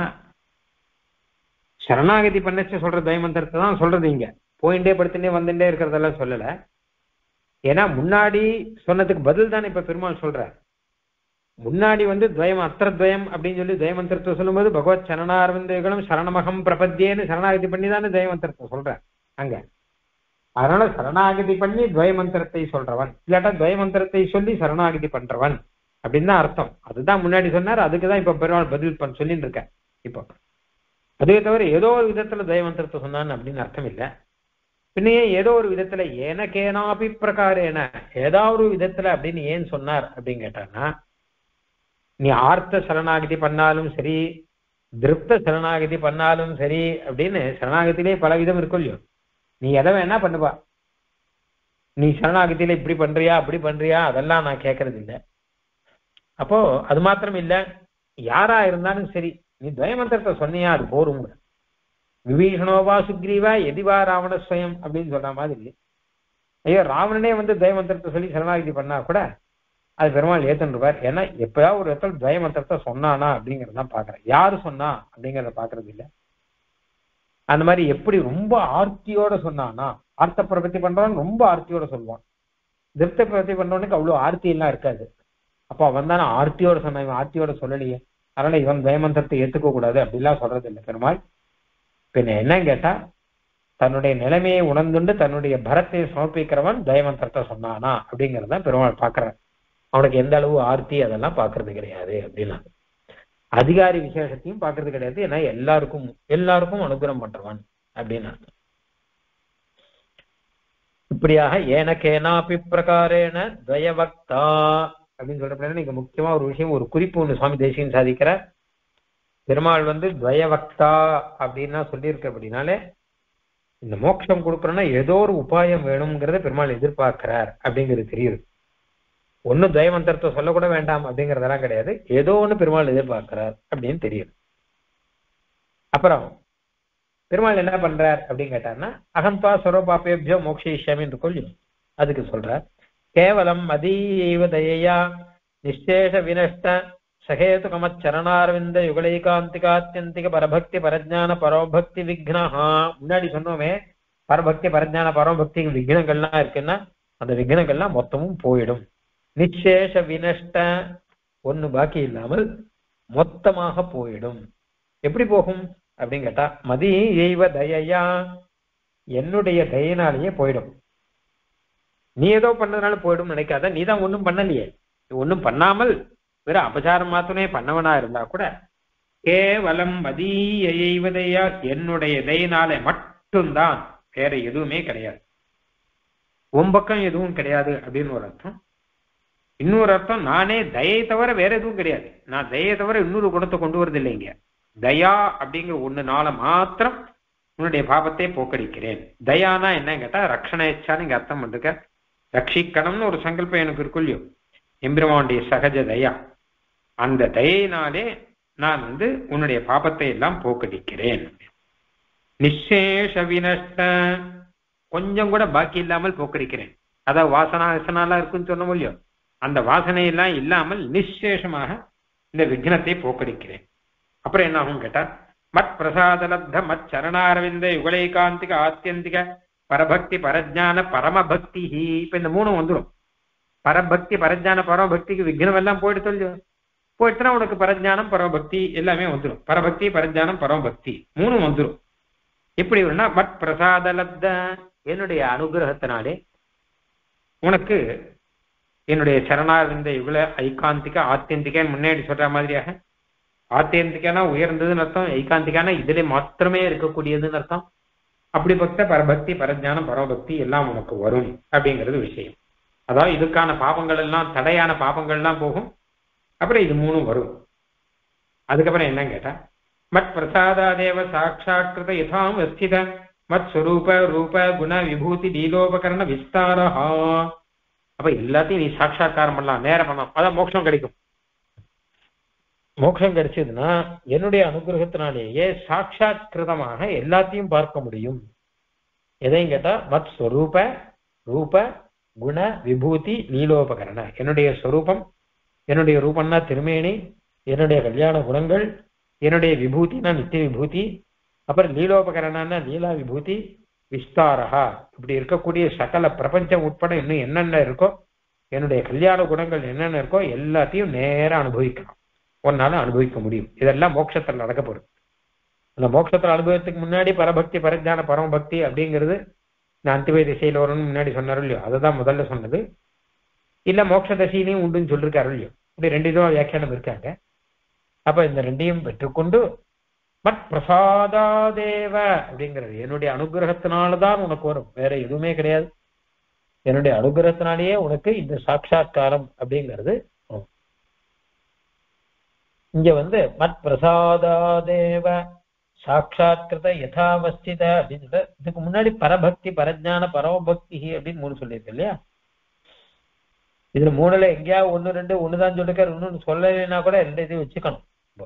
சரணாகதி பண்ணச்ச சொல்ற துவயமந்திரத்தை தான் சொல்றது. இங்க போயிட்டே படுத்துட்டே வந்துட்டே இருக்கிறதெல்லாம் சொல்லல. ஏன்னா முன்னாடி சொன்னதுக்கு பதில் தானே இப்ப பெருமாள் சொல்ற. முன்னாடி வந்து துவயம் அத்திரத்வயம் அப்படின்னு சொல்லி துவயமந்திரத்தை சொல்லும்போது பகவத் சரணாரவிந்தங்களும் சரணமகம் பிரபத்தியேன்னு சரணாகதி பண்ணி தானே துவயமந்திரத்தை சொல்றேன் அங்க. அதனால சரணாகதி பண்ணி துவயமந்திரத்தை சொல்றவன், இல்லாட்டா துவயமந்திரத்தை சொல்லி சரணாகதி பண்றவன் அப்படின்னு தான் அர்த்தம். அதுதான் முன்னாடி சொன்னார். அதுக்குதான் இப்ப பெருமாள் பதில் பண்ண சொல்லிட்டு இருக்கேன். இப்போ அதுவே தவிர ஏதோ ஒரு விதத்துல துவயமந்திரத்தை சொன்னான் அப்படின்னு அர்த்தம் இல்லை. பின்னையே ஏதோ ஒரு விதத்துல ஏனகேனாபி பிரகாரேன ஏதாவது ஒரு விதத்துல அப்படின்னு ஏன் சொன்னார் அப்படின்னு கேட்டான்னா நீ ஆர்த்த சரணாகதி பண்ணாலும் சரி, திருப்த சரணாகதி பண்ணாலும் சரி அப்படின்னு சரணாகத்திலே பல விதம் இருக்கும் இல்லையோ. நீ எதை வேணா பண்ணுவா. நீ சரணாகத்தில இப்படி பண்றியா அப்படி பண்றியா அதெல்லாம் நான் கேட்கறது இல்லை. அப்போ அது மாத்திரம் இல்ல, யாரா இருந்தாலும் சரி நீ துவயமந்திரத்தை சொன்னியா அது போரும். விபீஷணோவா சுக்ரீவா எதிவா ராவண ஸ்வயம் அப்படின்னு சொல்ற மாதிரி ஐயோ ராவணனே வந்து துவயமந்திரத்தை சொல்லி சரணாகதி பண்ணா கூட அது பெருமாள் ஏத்துருவார். ஏன்னா எப்பயாவது ஒரு இடத்துல துவயமந்திரத்தை சொன்னானா அப்படிங்கறதான் பாக்குறேன். யாரு சொன்னா அப்படிங்கிறத பாக்குறது இல்லை. அந்த மாதிரி எப்படி ரொம்ப ஆர்த்தியோட சொன்னானா, ஆர்த்த பிரபத்தி பண்றவன் ரொம்ப ஆர்த்தியோட சொல்லுவான். திருப்த பிரபத்தி பண்றவனுக்கு அவ்வளவு ஆர்த்தி எல்லாம் இருக்காது. அப்போ அவன் தானே ஆர்த்தியோட சொன்னான், இவன் ஆர்த்தியோட சொல்லலையே, அதனால இவன் துவயமந்திரத்தை ஏத்துக்க கூடாது அப்படிலாம் சொல்றது இல்லை பெருமாள். பின்ன என்னன்னு கேட்டா தன்னுடைய நிலைமையை உணர்ந்துண்டு தன்னுடைய பரத்தை சமர்ப்பிக்கிறவன் துவயமந்திரத்தை சொன்னானா அப்படிங்கிறதான் பெருமாள் பாக்குறான். அவனுக்கு எந்த அளவு ஆர்த்தி அதெல்லாம் பாக்குறது கிடையாது அப்படின்னா அதிகாரி விசேஷத்தையும் பாக்குறது கிடையாது. ஏன்னா எல்லாருக்கும் எல்லாருக்கும் அனுகிரகம் பண்றவன் அப்படின்னு இப்படியாக ஏனகேனாபி பிரகாரேன துவயவக்தா அப்படின்னு சொல்றப்ப நீங்க முக்கியமா ஒரு விஷயம், ஒரு குறிப்பு ஒண்ணு சுவாமி தேசிகன் சாதிக்கிற. பெருமாள் வந்து துவயவக்தா அப்படின்னா சொல்லியிருக்க அப்படின்னாலே இந்த மோட்சம் கொடுக்கணும்னா ஏதோ ஒரு உபாயம் வேணுங்கிறத பெருமாள் எதிர்பார்க்கிறார் அப்படிங்கிறது தெரியுது. ஒண்ணு துவயமந்திரத்தை சொல்லக்கூட வேண்டாம் அப்படிங்கறதெல்லாம் கிடையாது, ஏதோ ஒண்ணு பெருமாள் எதிர்பார்க்கிறார் அப்படின்னு தெரியும். அப்புறம் பெருமாள் என்ன பண்றார் அப்படின்னு கேட்டார்னா அகம்பா சொரபாப்பேபியோ மோக்ஷயிஷ்யாமின்னு கொள்ளும். அதுக்கு சொல்றார் கேவலம் மதீவ தயையா நிச்சேஷ வினஷ்ட சகேது கமச்சரணாரவிந்த யுகலைகாந்திகாத்தியந்திக பரபக்தி பரஜான பரோபக்தி விக்னஹா. முன்னாடி சொன்னோமே பரபக்தி பரஜான பரோபக்தி விக்னங்கள்லாம் இருக்குன்னா அந்த விக்னங்கள்லாம் மொத்தமும் போயிடும். நிச்சேஷ வினஷ்ட ஒண்ணு பாக்கி இல்லாமல் மொத்தமாக போயிடும். எப்படி போகும் அப்படின்னு கேட்டா மதி எய்வ தயையா என்னுடைய தயினாலேயே போயிடும். நீ ஏதோ பண்ணதுனால போயிடும் நினைக்காத. நீ தான் ஒன்றும் பண்ணலையே. ஒன்றும் பண்ணாமல் வேற அபசாரம் மாத்தனே பண்ணவனா இருந்தா கூட கேவலம் மதி எய்வதையா என்னுடைய தயினாலே மட்டும்தான், வேற எதுவுமே கிடையாது. உன் பக்கம் எதுவும் கிடையாது அப்படின்னு ஒரு அர்த்தம். இன்னொரு அர்த்தம் நானே தயை தவிர வேற எதுவும் கிடையாது. நான் தயை தவிர இன்னொரு குணத்தை கொண்டு வரது இல்லைங்க. தயா அப்படிங்கிற ஒண்ணுனால மாத்திரம் உன்னுடைய பாபத்தை போக்கடிக்கிறேன். தயானா என்ன கேட்டா ரக்ஷணேச்சான்னு இங்க அர்த்தம் பண்ணிருக்க. ரட்சிக்கணும்னு ஒரு சங்கல்பம் எனக்கு இருக்கும் இல்லையோ, எம்பெருமானுடைய சகஜ தயா. அந்த தயினாலே நான் வந்து உன்னுடைய பாபத்தை எல்லாம் போக்கடிக்கிறேன். நிச்சேஷ வினஷ்ட கொஞ்சம் கூட பாக்கி இல்லாமல் போக்கடிக்கிறேன். அதாவது வாசனா விசனாலாம் இருக்குன்னு சொன்னோம் இல்லையோ, அந்த வாசனையெல்லாம் இல்லாமல் நிச்சேஷமாக இந்த விக்னத்தை போக்கடிக்கிறேன். அப்புறம் என்ன ஆகும் கேட்டா மத் பிரசாதலப்த மத் சரணாரவிந்த யுகலைகாந்திக ஆத்தியந்திக பரபக்தி பரஜான பரமபக்தி. இப்ப இந்த மூணும் வந்துடும். பரபக்தி பரஜான பரமபக்திக்கு விக்னம் எல்லாம் போயிட்டு சொல்லு போயிட்டுனா உனக்கு பரஜானம் பரமபக்தி எல்லாமே வந்துடும். பரபக்தி பரஜானம் பரமபக்தி மூணும் வந்துடும். எப்படி வரும்னா மத் பிரசாதலப்த, என்னுடைய அனுகிரகத்தினாலே உனக்கு என்னுடைய சரணார்ந்த யுகல ஐகாந்திக ஆத்தியந்திகன்னு முன்னாடி சொல்ற மாதிரியாக, ஆத்தியந்திகானா உயர்ந்ததுன்னு அர்த்தம், ஐகாந்திகானா இதுல மாத்திரமே இருக்கக்கூடியதுன்னு அர்த்தம். அப்படி பக்த பரபக்தி பரஜானம் பரமபக்தி எல்லாம் உனக்கு வரும் அப்படிங்கிறது விஷயம். அதாவது இதுக்கான பாபங்கள் எல்லாம், தடையான பாபங்கள் எல்லாம் போகும். அப்புறம் இது மூணும் வரும். அதுக்கப்புறம் என்ன கேட்டா, மத் பிரசாதாதேவ சாட்சாத்கிருத யதாம் வஸ்தித மத் ஸ்வரூப ரூப குண விபூதி லீலோபகரண விஸ்தாரஹா. அப்ப எல்லாத்தையும் நீ சாட்சா்காரம் பண்ணலாம், நேரம் பண்ணலாம், அதான் மோட்சம் கிடைக்கும். மோட்சம் கிடைச்சதுன்னா என்னுடைய அனுகிரகத்தினாலேயே சாட்சாத்கிருதமாக எல்லாத்தையும் பார்க்க முடியும். எதையும் கேட்டா மத் ஸ்வரூப ரூப குண விபூதி லீலோபகரண, என்னுடைய ஸ்வரூபம், என்னுடைய ரூபம்னா திருமேனி, என்னுடைய கல்யாண குணங்கள், என்னுடைய விபூதினா நித்திய விபூதி, அப்புறம் லீலோபகரணான்னா லீலா விபூதி, விஸ்தாரஹா, இப்படி இருக்கக்கூடிய சகல பிரபஞ்சம் உட்பட இன்னும் என்னென்ன இருக்கோ, என்னுடைய கல்யாண குணங்கள் என்னென்ன இருக்கோ எல்லாத்தையும் நேரம் அனுபவிக்கலாம், ஒன்னால அனுபவிக்க முடியும். இதெல்லாம் மோட்சத்தில் நடக்க போகுது. அந்த மோட்சத்தில் அனுபவத்துக்கு முன்னாடி பரபக்தி பரஜான பரமபக்தி அப்படிங்கிறது நான் அந்திவை திசையில் வரும்னு முன்னாடி சொன்னார் இல்லையோ, அதுதான் முதல்ல சொன்னது. இல்ல மோட்ச தசையிலையும் உண்டுன்னு சொல்லிருக்காரு இல்லையோ, இப்படி ரெண்டு இதுவும் வியாக்கியானம் இருக்காங்க. அப்ப இந்த ரெண்டையும் பெற்றுக்கொண்டு மத் பிரசாதாதேவ அப்படிங்கிறது என்னுடைய அனுகிரகத்தினால்தான் உனக்கு வரும், வேற எதுவுமே கிடையாது. என்னுடைய அனுகிரகத்தினாலேயே உனக்கு இந்த சாட்சா்காரம் அப்படிங்கிறது. இங்க வந்து மத் பிரசாதாதேவ சாட்சாத்கிருத யதாவஸ்தித அப்படின்னு சொல்ற. இதுக்கு முன்னாடி பரபக்தி பரஜான பரமபக்தி அப்படின்னு மூணு சொல்லியிருக்கு இல்லையா. இதுல மூணுல எங்கேயாவது ஒண்ணு ரெண்டு ஒண்ணுதான் சொல்லிருக்காரு, இன்னொன்னு சொல்லலைன்னா கூட ரெண்டு இதையும் வச்சுக்கணும்.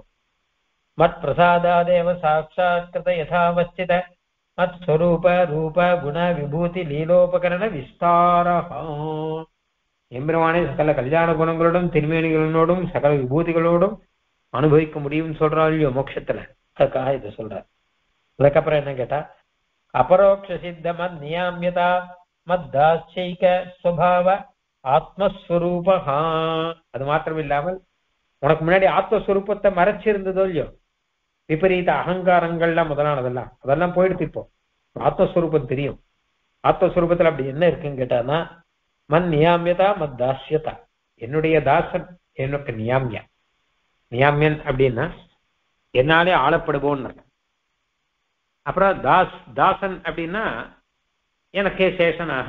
மத் பிரசாதாதேவ சாட்சாத்கிருத யதாவஸ்தித மத் ஸ்வரூப ரூப குண விபூதி லீலோபகரண விஸ்தாரஹா. எம்பெருமானே சகல கல்யாண குணங்களோடும் திருமேனிகளோடும் சகல விபூதிகளோடும் அனுபவிக்க முடியும்னு சொல்றா இல்லையோ மோட்சத்துல, அதுக்காக இதை சொல்றார். அதுக்கப்புறம் என்ன கேட்டா, அபரோக்ஷ சித்த மத் நியாமியதா மத் தாஸ்யைக ஸ்வபாவ ஆத்மஸ்வரூபஹா. அது மாத்திரம் இல்லாமல் உனக்கு முன்னாடி ஆத்மஸ்வரூபத்தை மறைச்சிருந்ததோ இல்லையோ, விபரீத அகங்காரங்கள்லாம் முதலானதெல்லாம் அதெல்லாம் போயிடுத்து. இப்போ ஆத்மஸ்வரூபம் தெரியும். ஆத்மஸ்வரூபத்துல அப்படி என்ன இருக்குன்னு கேட்டான்னா, மன் நியாமியதா மத் தாஸ்யதா, என்னுடைய தாசன் எனக்கு நியாமிய. நியாமியன் அப்படின்னா என்னாலே ஆளப்படுவோன்னு. அப்புறம் தாஸ் தாசன் அப்படின்னா எனக்கே சேஷனாக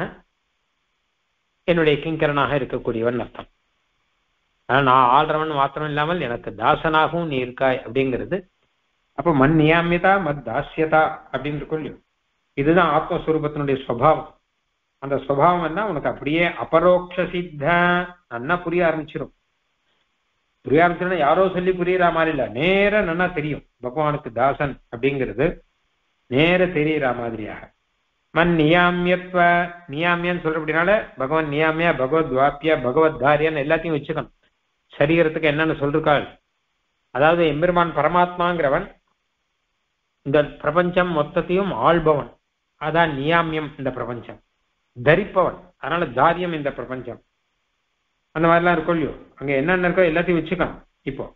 என்னுடைய கிங்கரனாக இருக்கக்கூடியவன் அர்த்தம். ஆனா நான் ஆள்றவன் மாத்திரம் இல்லாமல் எனக்கு தாசனாகவும் நீ இருக்காய் அப்படிங்கிறது. அப்ப மண் நியாமியதா மத் தாஸ்யதா அப்படின்னு இருக்கும். இதுதான் ஆத்மஸ்வரூபத்தினுடைய சுவாவம். அந்த சுவாவம் என்ன உனக்கு அப்படியே அபரோக்ஷ சித்த நன்னா புரிய ஆரம்பிச்சிடும். புரிய ஆரம்பிச்சோன்னா யாரோ சொல்லி புரியுற மாதிரி இல்ல, நேர நன்னா தெரியும் பகவானுக்கு தாசன் அப்படிங்கிறது, நேர தெரியுற மாதிரியாக. மண் நியாமியத்வ, நியாமியன்னு சொல்ற அப்படின்னால பகவான் நியாமியா பகவத் வாப்பியா பகவத் தாரியான்னு எல்லாத்தையும் வச்சுக்கணும். சரீரத்துக்கு என்னன்னு சொல்றாள், அதாவது எம்பெருமான் பரமாத்மாங்கிறவன் இந்த பிரபஞ்சம் மொத்தத்தையும் ஆள்பவன், அதான் நியாமியம். இந்த பிரபஞ்சம் தரிப்பவன், அதனால தாரியம் இந்த பிரபஞ்சம். அந்த மாதிரிலாம் இருக்கும் இல்லையோ, அங்க என்னென்ன இருக்கோ எல்லாத்தையும் வச்சுக்கணும். இப்போ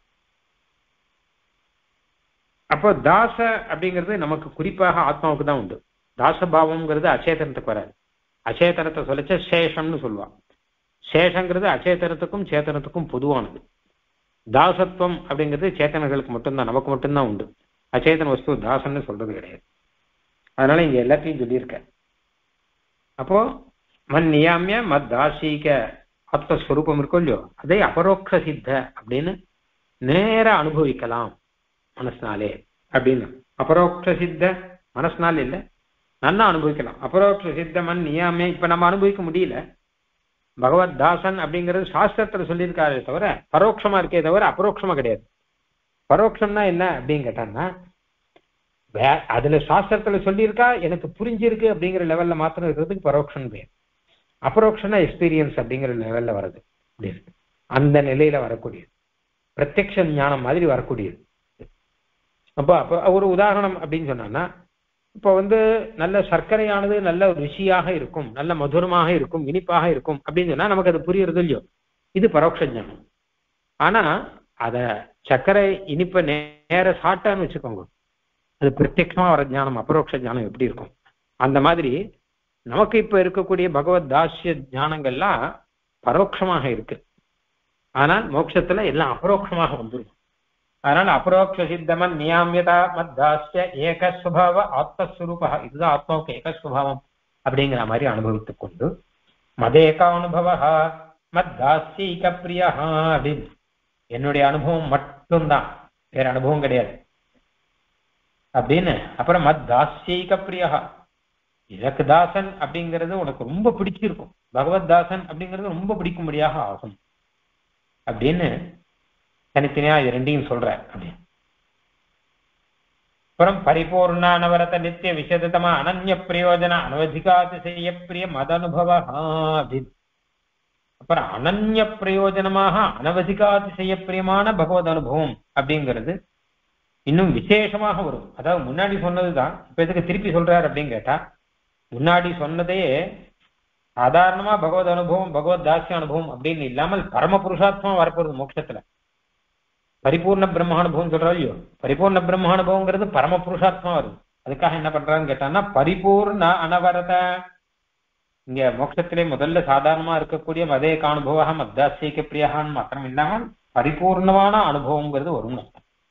அப்போ தாச அப்படிங்கிறது நமக்கு குறிப்பாக ஆத்மாவுக்கு தான் உண்டு. தாசபாவம்ங்கிறது அச்சேதனத்துக்கு வராது. அச்சேதனத்தை சொல்லிச்ச சேஷம்னு சொல்லுவான். சேஷங்கிறது அச்சேதனத்துக்கும் சேத்தனத்துக்கும் பொதுவானது. தாசத்துவம் அப்படிங்கிறது சேத்தனர்களுக்கு மட்டும்தான், நமக்கு மட்டும்தான் உண்டு. அச்சேதன வஸ்து தாசன்னு சொல்றது கிடையாது. அதனால இங்க எல்லாத்தையும் சொல்லியிருக்க. அப்போ மன் நியாமிய மத் தாசீக ஆத்மஸ்வரூபம் இருக்கும் இல்லையோ, அதை அபரோக்ஷ சித்த அப்படின்னு நேர அனுபவிக்கலாம் மனசினாலே அப்படின்னு. அபரோக்ஷ சித்த மனசினால இல்லை, நல்லா அனுபவிக்கலாம். அபரோக்ஷ சித்த மன் நியாமிய இப்ப நம்ம அனுபவிக்க முடியல. பகவத் தாசன் அப்படிங்கிறது சாஸ்திரத்துல சொல்லியிருக்காரே தவிர பரோட்சமா இருக்கே தவிர அபரோக்ஷமா கிடையாது. பரோட்சம்னா என்ன அப்படின்னு கேட்டான்னா, அதுல சாஸ்திரத்துல சொல்லியிருக்கா எனக்கு புரிஞ்சிருக்கு அப்படிங்கிற லெவல்ல மாத்திரம் இருக்கிறதுக்கு பரோட்சம் பேர். அபரோக்ஷனா எக்ஸ்பீரியன்ஸ் அப்படிங்கிற லெவல்ல வருது அப்படின்னு, அந்த நிலையில வரக்கூடியது, பிரத்யக்ஷ ஞானம் மாதிரி வரக்கூடியது. அப்போ அப்போ ஒரு உதாரணம் அப்படின்னு சொன்னா, இப்போ வந்து நல்ல சர்க்கரையானது நல்ல ருசியாக இருக்கும், நல்ல மதுரமாக இருக்கும், இனிப்பாக இருக்கும் அப்படின்னு சொன்னா நமக்கு அது புரியுறது இல்லையோ, இது பரோட்ச ஞானம். ஆனா அத சர்க்கரை இனிப்பை நேர சாப்பிட்டான்னு வச்சுக்கோங்க, அது பிரத்யட்சமா வர ஞானம், அபரோக்ஷ ஞானம் எப்படி இருக்கும்? அந்த மாதிரி நமக்கு இப்ப இருக்கக்கூடிய பகவத் தாஸ்ய ஞானங்கள்லாம் பரோட்சமாக இருக்கு. ஆனால் மோட்சத்துல எல்லாம் அபரோக்ஷமாக வந்துடும். அதனால அபரோக்ஷ சித்தமன் நியாமியதா மத்தாஸ்ய ஏக சுபாவ ஆத்மஸ்வரூபா, இதுதான் ஆத்மாவுக்கு ஏக சுபாவம் அப்படிங்கிற மாதிரி அனுபவித்துக் கொண்டு மதேக அனுபவ மத்தாஸ்யைக பிரியா அப்படின்னு, என்னுடைய அனுபவம் மட்டும்தான், வேற அனுபவம் கிடையாது அப்படின்னு. அப்புறம் மத்தாஸ்யைக பிரியா, எனக்கு தாசன் அப்படிங்கிறது உனக்கு ரொம்ப பிடிச்சிருக்கும், பகவத் தாசன் அப்படிங்கிறது ரொம்ப பிடிக்கும்படியாக ஆகும் அப்படின்னு தனித்தனியா இது ரெண்டையும் சொல்ற. அப்படின்னு அப்புறம் பரிபூர்ண அனவரத நித்திய விசதமா அனன்ய பிரயோஜன அனவதிகாதிசய பிரிய மத அனுபவ அப்படின்னு. அப்புறம் அனன்ய பிரயோஜனமாக அனவதிகாதிசய பிரியமான பகவத் அனுபவம் அப்படிங்கிறது இன்னும் விசேஷமாக வரும். அதாவது முன்னாடி சொன்னதுதான் இப்ப எதுக்கு திருப்பி சொல்றாரு அப்படின்னு கேட்டா, முன்னாடி சொன்னதே சாதாரணமா பகவத் அனுபவம் பகவத் தாசிய அனுபவம் அப்படின்னு இல்லாமல் பரம புருஷார்த்தமா வரப்போறது மோட்சத்துல. பரிபூர்ண பிரம்மானுபவம் சொல்றா இல்லையோ, பரிபூர்ண பிரம்மானுபவங்கிறது பரம புருஷார்த்தமா வருது. அதுக்காக என்ன பண்றான்னு கேட்டான்னா, பரிபூர்ண அனவரத, இங்க மோட்சத்திலே முதல்ல சாதாரணமா இருக்கக்கூடிய மதே அனுபவ மத்தாசியக்க பிரியான்னு மாத்திரம் இல்லாமல் பரிபூர்ணமான அனுபவங்கிறது வரும்.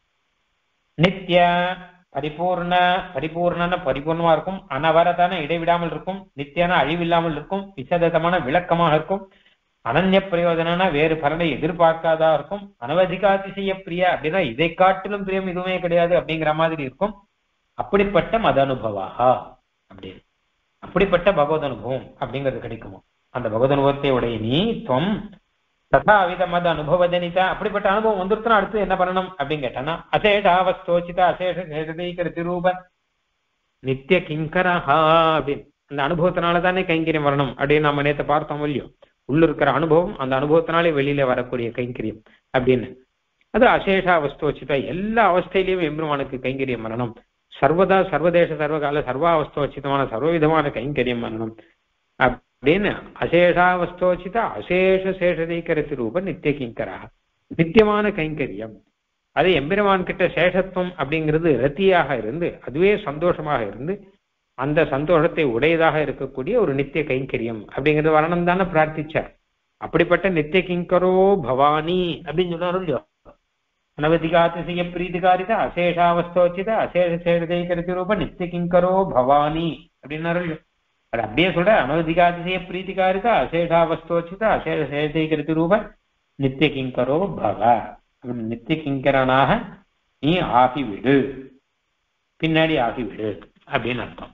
நித்திய பரிபூர்ண, பரிபூர்ணன பரிபூர்ணமா இருக்கும், அனவரதான இடைவிடாமல் இருக்கும், நித்தியான அழிவில்லாமல் இருக்கும், விசதமான விளக்கமாக இருக்கும், அனன்ய பிரயோஜனா வேறு பலனை எதிர்பார்க்காதா இருக்கும், அனவதிகாதிசய பிரியா அப்படின்னா இதை காட்டிலும் பிரியம் இதுவுமே கிடையாது அப்படிங்கிற மாதிரி இருக்கும். அப்படிப்பட்ட மத அனுபவாகா அப்படின்னு, அப்படிப்பட்ட பகவத் அனுபவம் அப்படிங்கிறது கிடைக்குமோ, அந்த பகவத் அனுபவத்தை உடைய நீ துவம் ததா வித மத அனுபவஜனிதா, அப்படிப்பட்ட அனுபவம் வந்துருச்சுன்னா அடுத்து என்ன பண்ணணும் அப்படின்னு கேட்டானா, அசேஷாவஸ்தோச்சித அசேஷ சேஷதீகர திருரூப நித்திய கிங்கரஹா அப்படின்னு, அந்த அனுபவத்தினால தானே கைங்கரியம் வரணும் அப்படின்னு நம்ம நேற்று பார்த்தோம் இல்லையோ. உள்ள இருக்கிற அனுபவம் அந்த அனுபவத்தினாலே வெளியில வரக்கூடிய கைங்கரியம் அப்படின்னு, அது அசேஷாவஸ்தோச்சித, எல்லா அவஸ்தையிலையும் எம்பெருமானுக்கு கைங்கரியம் வரணும், சர்வதா சர்வதேச சர்வகால சர்வாவஸ்தோச்சிதமான சர்வவிதமான கைங்கரியம் வரணும் அப்படின்னு. அசேஷாவஸ்தோச்சித அசேஷ சேஷதீகரத்து ரூப நித்திய கிங்கரா, நித்தியமான கைங்கரியம். அது எம்பெருமான் கிட்ட சேஷத்துவம் அப்படிங்கிறது ரத்தியாக இருந்து அதுவே சந்தோஷமாக இருந்து அந்த சந்தோஷத்தை உடையதாக இருக்கக்கூடிய ஒரு நித்திய கைங்கரியம் அப்படிங்கிறது வரணும் தானே பிரார்த்திச்சார். அப்படிப்பட்ட நித்திய கிங்கரோ பவானி அப்படின்னு சொன்னாரும் இல்லையோ. அனவதிகாதிசய பிரீதிகாரித அசேஷாவஸ்தோச்சித அசேஷ சேஷதீகரத்து ரூப நித்திய கிங்கரோ பவானி அப்படின்னாரு இல்லையோ. அது அப்படியே சொல்ற, அனவதிகாதிசய பிரீதிகாரித அசேஷாவஸ்தோச்சித அசேஷ சேஷதீகரத்து ரூப நித்திய கிங்கரோ பவ, நித்திய கிங்கரனாக நீ ஆகிவிடு, பின்னாடி ஆகிவிடு அப்படின்னு அர்த்தம்.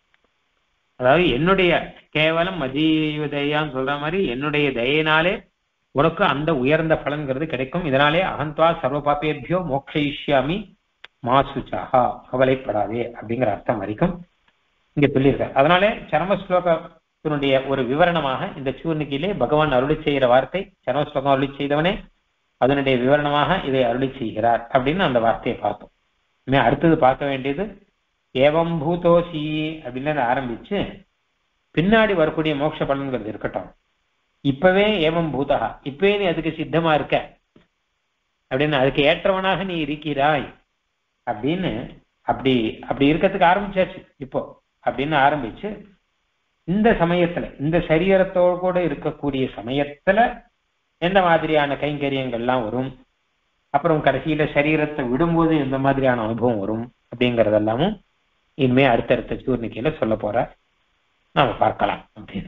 அதாவது என்னுடைய கேவலம் மதீவ தயான்னு சொல்ற மாதிரி என்னுடைய தயினாலே உனக்கு அந்த உயர்ந்த பலன்கிறது கிடைக்கும். இதனாலே அகந்த்வா சர்வ பாப்பேபியோ மோக்ஷயிஷ்யாமி மாசுச்சாகா, கவலைப்படாதே அப்படிங்கிற அர்த்தம் வரைக்கும் இங்க சொல்லியிருக்கார். அதனாலே சரம ஸ்லோகத்தினுடைய ஒரு விவரணமாக இந்த சூர்ணிக்கையிலே பகவான் அருளி செய்கிற வார்த்தை, சரம ஸ்லோகம் அருளி செய்தவனே அதனுடைய விவரணமாக இதை அருளி செய்கிறார் அப்படின்னு அந்த வார்த்தையை பார்த்தோம். இனிமே அடுத்தது பார்க்க வேண்டியது ஏவம் பூதோசி அப்படின்னு ஆரம்பிச்சு பின்னாடி வரக்கூடிய மோட்ச பலன்கிறது இருக்கட்டும். இப்பவே ஏவம் பூதகா, இப்பவே நீ அதுக்கு சித்தமா இருக்க அப்படின்னு, அதுக்கு ஏற்றவனாக நீ இருக்கிறாய் அப்படின்னு, அப்படி அப்படி இருக்கிறதுக்கு ஆரம்பிச்சாச்சு இப்போ அப்படின்னு ஆரம்பிச்சு இந்த சமயத்துல இந்த சரீரத்தோடு கூட இருக்கக்கூடிய சமயத்துல எந்த மாதிரியான கைங்கரியங்கள்லாம் வரும், அப்புறம் கடைசியில சரீரத்தை விடும்போது எந்த மாதிரியான அனுபவம் வரும் அப்படிங்கறதெல்லாமும் இனிமே அடுத்தடுத்த சூர்ணிக்கையில சொல்ல போற நாம பார்க்கலாம் அப்படின்னு.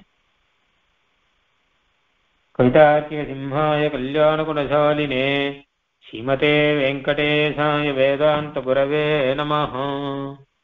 கவிதார்க்கிய சிம்ஹாய கல்யாண குணசாலினே ஸ்ரீமதே வெங்கடேசாய வேதாந்த குரவே நமஹ.